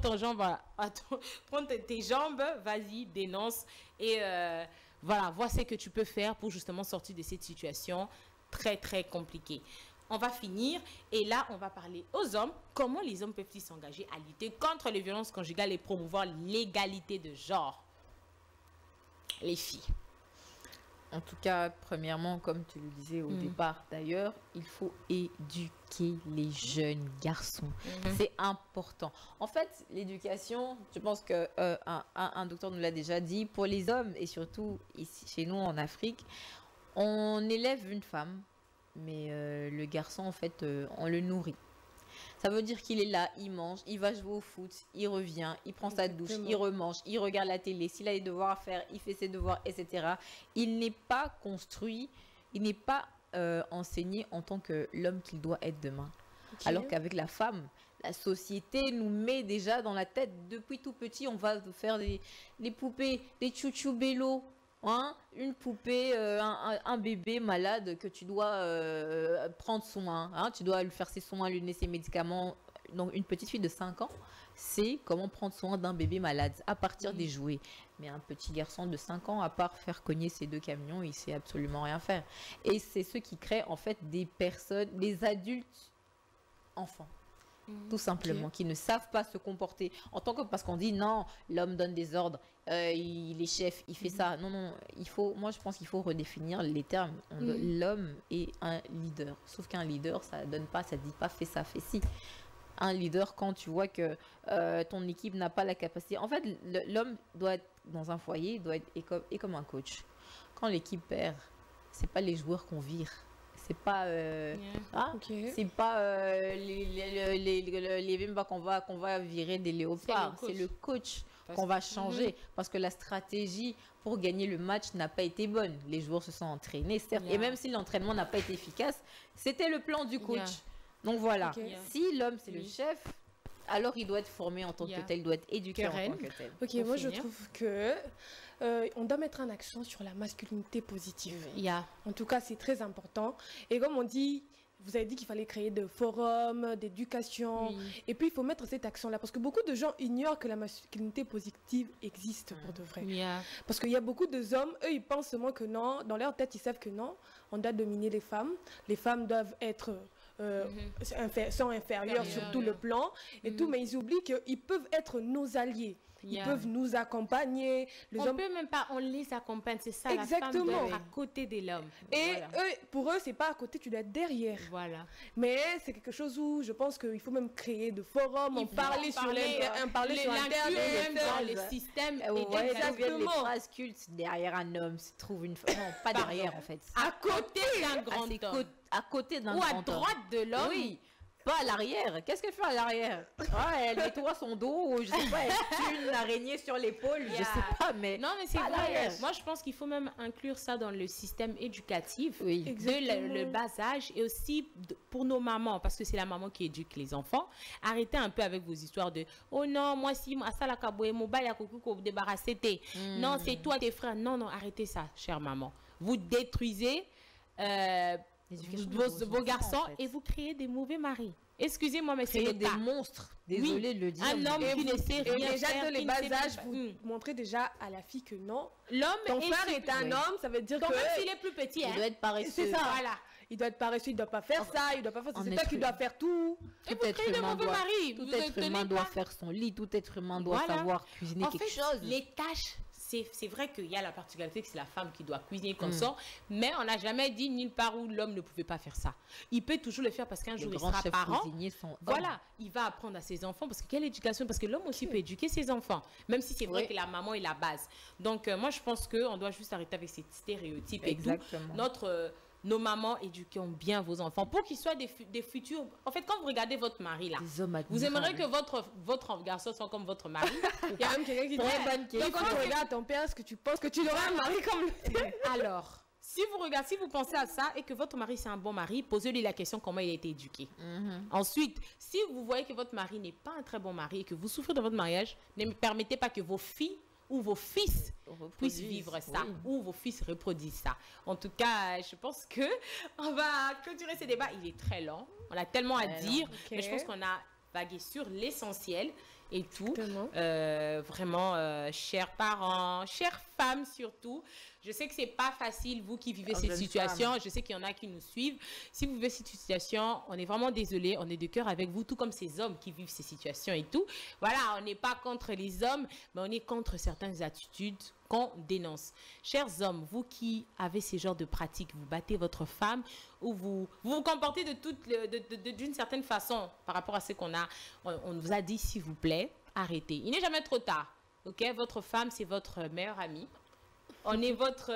tes jambes, vas-y, dénonce et voilà, vois ce que tu peux faire pour justement sortir de cette situation très très compliquée. On va finir et là, on va parler aux hommes. Comment les hommes peuvent-ils s'engager à lutter contre les violences conjugales et promouvoir l'égalité de genre? Les filles. En tout cas, premièrement, comme tu le disais au départ d'ailleurs, il faut éduquer les jeunes garçons. C'est important. En fait, l'éducation, je pense qu'un docteur nous l'a déjà dit, pour les hommes et surtout ici, chez nous en Afrique, on élève une femme, mais le garçon, en fait, on le nourrit. Ça veut dire qu'il est là, il mange, il va jouer au foot, il revient, il prend sa douche, Exactement. il remange, il regarde la télé. S'il a des devoirs à faire, il fait ses devoirs, etc. Il n'est pas construit, il n'est pas enseigné en tant que l'homme qu'il doit être demain. Ok. Alors qu'avec la femme, la société nous met déjà dans la tête, depuis tout petit, on va faire des poupées, des chouchou bello, hein, une poupée, un bébé malade que tu dois prendre soin, hein, tu dois lui faire ses soins, lui donner ses médicaments. Donc une petite fille de 5 ans, c'est comment prendre soin d'un bébé malade à partir des jouets. Mais un petit garçon de 5 ans, à part faire cogner ses 2 camions, il sait absolument rien faire. Et c'est ce qui crée en fait des personnes, des adultes enfants. Tout simplement, qui ne savent pas se comporter en tant que, parce qu'on dit non, l'homme donne des ordres, il est chef, il fait ça. Non, non, moi je pense qu'il faut redéfinir les termes. L'homme est un leader, sauf qu'un leader, ça donne pas, ça dit pas fais ça, fais ci. Un leader, quand tu vois que ton équipe n'a pas la capacité, en fait, l'homme doit être dans un foyer, doit être et comme un coach. Quand l'équipe perd, c'est pas les joueurs qu'on vire. C'est pas c'est pas les Bimba qu'on va virer des léopards, c'est le coach qu'on va changer parce que la stratégie pour gagner le match n'a pas été bonne. Les joueurs se sont entraînés certes, et même si l'entraînement n'a pas été efficace, c'était le plan du coach. Donc voilà, si l'homme c'est le chef, alors il doit être formé en tant que tel, il doit être éduqué en tant que tel. Ok, moi je trouve que on doit mettre un accent sur la masculinité positive. En tout cas, c'est très important. Et comme on dit, vous avez dit qu'il fallait créer des forums, d'éducation. Et puis, il faut mettre cet accent-là. Parce que beaucoup de gens ignorent que la masculinité positive existe pour de vrai. Parce qu'il y a beaucoup d'hommes, eux, ils pensent seulement que non. Dans leur tête, ils savent que non, on doit dominer les femmes. Les femmes doivent être... sont inférieurs sur tout le plan et tout, mais ils oublient qu'ils peuvent être nos alliés. Ils peuvent nous accompagner. On les accompagne, c'est ça. Exactement. La femme doit être à côté de l'homme. Et pour eux, c'est pas à côté, tu dois être derrière. Voilà. Mais c'est quelque chose où je pense qu'il faut même créer de forums, parler sur Internet, dans les systèmes. Exactement. Les phrases cultes derrière un homme se trouve une femme. Non, pas derrière en fait. À côté d'un grand homme. À côté d'un grand homme. Ou à droite de l'homme. Oui. Pas à l'arrière. Qu'est-ce qu'elle fait à l'arrière? Elle nettoie son dos, ou je sais pas, elle tue une araignée sur l'épaule, je sais pas, mais... Non, mais c'est vrai. Moi, je pense qu'il faut même inclure ça dans le système éducatif de le bas âge, et aussi pour nos mamans, parce que c'est la maman qui éduque les enfants. Arrêtez un peu avec vos histoires de « Oh non, moi si, à ça la caboué, mon bail à coucou qu'on vous débarrassez. Non, c'est toi, tes frères. » Non, non, arrêtez ça, chère maman. Vous détruisez... vos garçons en fait. Et vous créez des mauvais maris. Excusez-moi, mais c'est des monstres. Désolée de le dire. Un homme qui ne sait rien déjà faire, de les bas âges, vous montrez déjà à la fille que non. Ton frère est un homme, ça veut dire que... Même s'il est plus petit, il doit être paresseux. C'est ça, voilà. Il doit être paresseux, il ne doit pas faire ça, il doit pas faire ça. C'est toi qui dois faire tout. Tout être humain doit faire son lit, tout être humain doit savoir cuisiner quelque chose. Les tâches, c'est vrai qu'il y a la particularité que c'est la femme qui doit cuisiner comme ça, mais on n'a jamais dit nulle part où l'homme ne pouvait pas faire ça. Il peut toujours le faire parce qu'un jour il sera parent. Voilà, il va apprendre à ses enfants, parce que quelle éducation, parce que l'homme aussi peut éduquer ses enfants, même si c'est vrai que la maman est la base. Donc moi je pense qu'on doit juste arrêter avec ces stéréotypes. Exactement. Et tout. Nos mamans, éduquons bien vos enfants pour qu'ils soient des futurs. En fait, quand vous regardez votre mari là, vous aimeriez que votre garçon soit comme votre mari. Il y a même quelqu'un qui dit, donc quand tu regardes ton père, est-ce que tu penses que tu auras un mari comme lui? Alors, si vous pensez à ça et que votre mari c'est un bon mari, posez-lui la question comment il a été éduqué. Ensuite, si vous voyez que votre mari n'est pas un très bon mari et que vous souffrez de votre mariage, ne permettez pas que vos filles ou vos fils puissent vivre ça, ou vos fils reproduisent ça. En tout cas, je pense que on va clôturer ce débat. Il est très long, on a tellement à dire, mais je pense qu'on a vagué sur l'essentiel et tout. Vraiment, chers parents, chères femmes surtout, je sais que c'est pas facile, vous qui vivez ces situations. Je sais qu'il y en a qui nous suivent. Si vous vivez cette situation, on est vraiment désolé. On est de cœur avec vous, tout comme ces hommes qui vivent ces situations et tout. Voilà, on n'est pas contre les hommes, mais on est contre certaines attitudes qu'on dénonce. Chers hommes, vous qui avez ces genres de pratiques, vous battez votre femme ou vous vous comportez d'une certaine façon par rapport à ce qu'on a, on vous a dit, s'il vous plaît, arrêtez. Il n'est jamais trop tard. Ok, votre femme, c'est votre meilleure amie. On est votre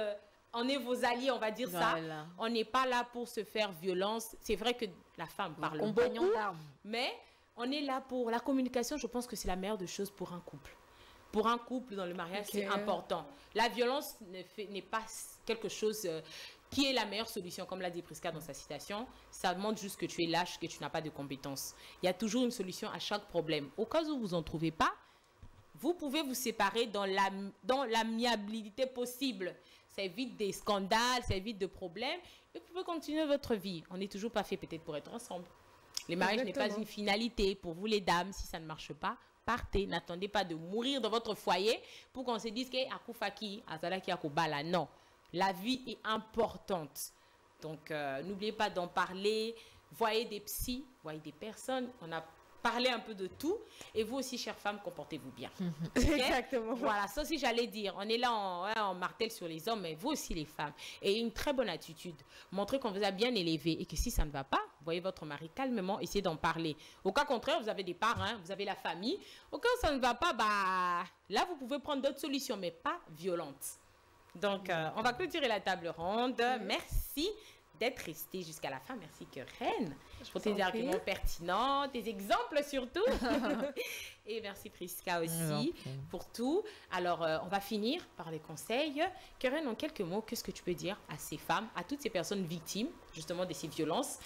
on est vos alliés, on va dire ça. On n'est pas là pour se faire violence. C'est vrai que la femme parle beaucoup, mais on est là pour la communication. Je pense que c'est la meilleure des choses pour un couple. Pour un couple dans le mariage, c'est important. La violence n'est pas quelque chose qui est la meilleure solution, comme l'a dit Prisca dans sa citation. Ça demande juste que tu es lâche, que tu n'as pas de compétences. Il y a toujours une solution à chaque problème. Au cas où vous n'en trouvez pas, vous pouvez vous séparer dans l'amiabilité possible. Ça évite des scandales, ça évite de problèmes. Et vous pouvez continuer votre vie. On n'est toujours pas fait peut-être pour être ensemble. Le mariage n'est pas une finalité. Pour vous les dames, si ça ne marche pas, partez. N'attendez pas de mourir dans votre foyer pour qu'on se dise que Akufaki, Azalaki Akubala. Non. La vie est importante. Donc, n'oubliez pas d'en parler. Voyez des psys, voyez des personnes. On a parlé un peu de tout. Et vous aussi, chères femmes, comportez-vous bien. Okay? Exactement. Voilà, ça aussi, j'allais dire. On est là, on martèle sur les hommes, mais vous aussi, les femmes. Et une très bonne attitude. Montrez qu'on vous a bien élevé et que si ça ne va pas, voyez votre mari calmement, essayez d'en parler. Au cas contraire, vous avez des parents, vous avez la famille. Au cas où ça ne va pas, bah, là, vous pouvez prendre d'autres solutions, mais pas violentes. Donc, on va clôturer la table ronde. Merci d'être resté jusqu'à la fin. Merci, Keren, pour tes arguments pertinents, tes exemples surtout. Et merci, Prisca aussi, pour tout. Alors, on va finir par les conseils. Keren, en quelques mots, qu'est-ce que tu peux dire à ces femmes, à toutes ces personnes victimes, justement, de ces violences,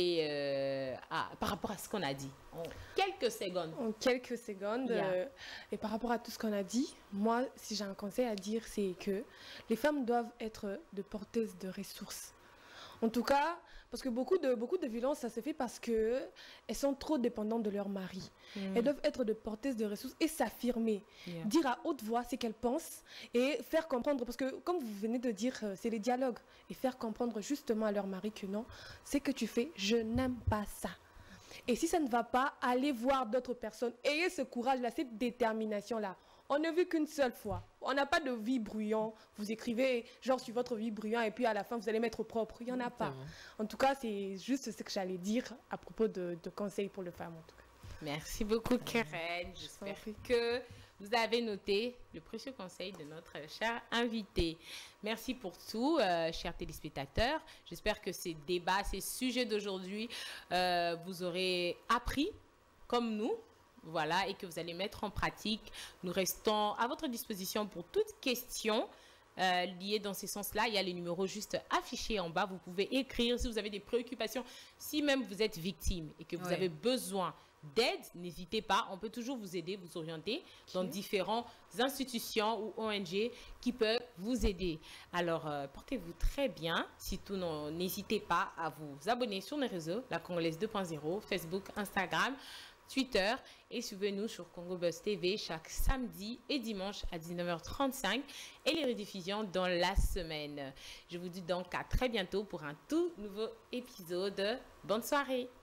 et par rapport à ce qu'on a dit? En quelques secondes. En quelques secondes. Et par rapport à tout ce qu'on a dit, moi, si j'ai un conseil à dire, c'est que les femmes doivent être de porteuses de ressources. En tout cas, parce que beaucoup de violences, ça se fait parce qu'elles sont trop dépendantes de leur mari. Elles doivent être de porteuses de ressources et s'affirmer. Dire à haute voix ce qu'elles pensent et faire comprendre, parce que comme vous venez de dire, c'est les dialogues. Et faire comprendre justement à leur mari que non, ce que tu fais, je n'aime pas ça. Et si ça ne va pas, allez voir d'autres personnes. Ayez ce courage-là, cette détermination-là. On ne vit qu'une seule fois. On n'a pas de vie bruyante. Vous écrivez genre sur votre vie bruyante et puis à la fin, vous allez mettre propre. Il n'y en a pas. En tout cas, c'est juste ce que j'allais dire à propos de conseils pour les femmes. En tout cas. Merci beaucoup, Keren. J'espère que vous avez noté le précieux conseil de notre cher invité. Merci pour tout, chers téléspectateurs. J'espère que ces débats, ces sujets d'aujourd'hui, vous aurez appris comme nous. Voilà, et que vous allez mettre en pratique. Nous restons à votre disposition pour toute question liée dans ce sens-là. Il y a les numéros juste affichés en bas. Vous pouvez écrire si vous avez des préoccupations. Si même vous êtes victime et que vous avez besoin d'aide, n'hésitez pas. On peut toujours vous aider, vous orienter dans différentes institutions ou ONG qui peuvent vous aider. Alors, portez-vous très bien. Surtout, n'hésitez pas à vous abonner sur nos réseaux, la Congolaise 2.0, Facebook, Instagram, Twitter, et suivez-nous sur Congo Buzz TV chaque samedi et dimanche à 19h35 et les rediffusions dans la semaine. Je vous dis donc à très bientôt pour un tout nouveau épisode. Bonne soirée.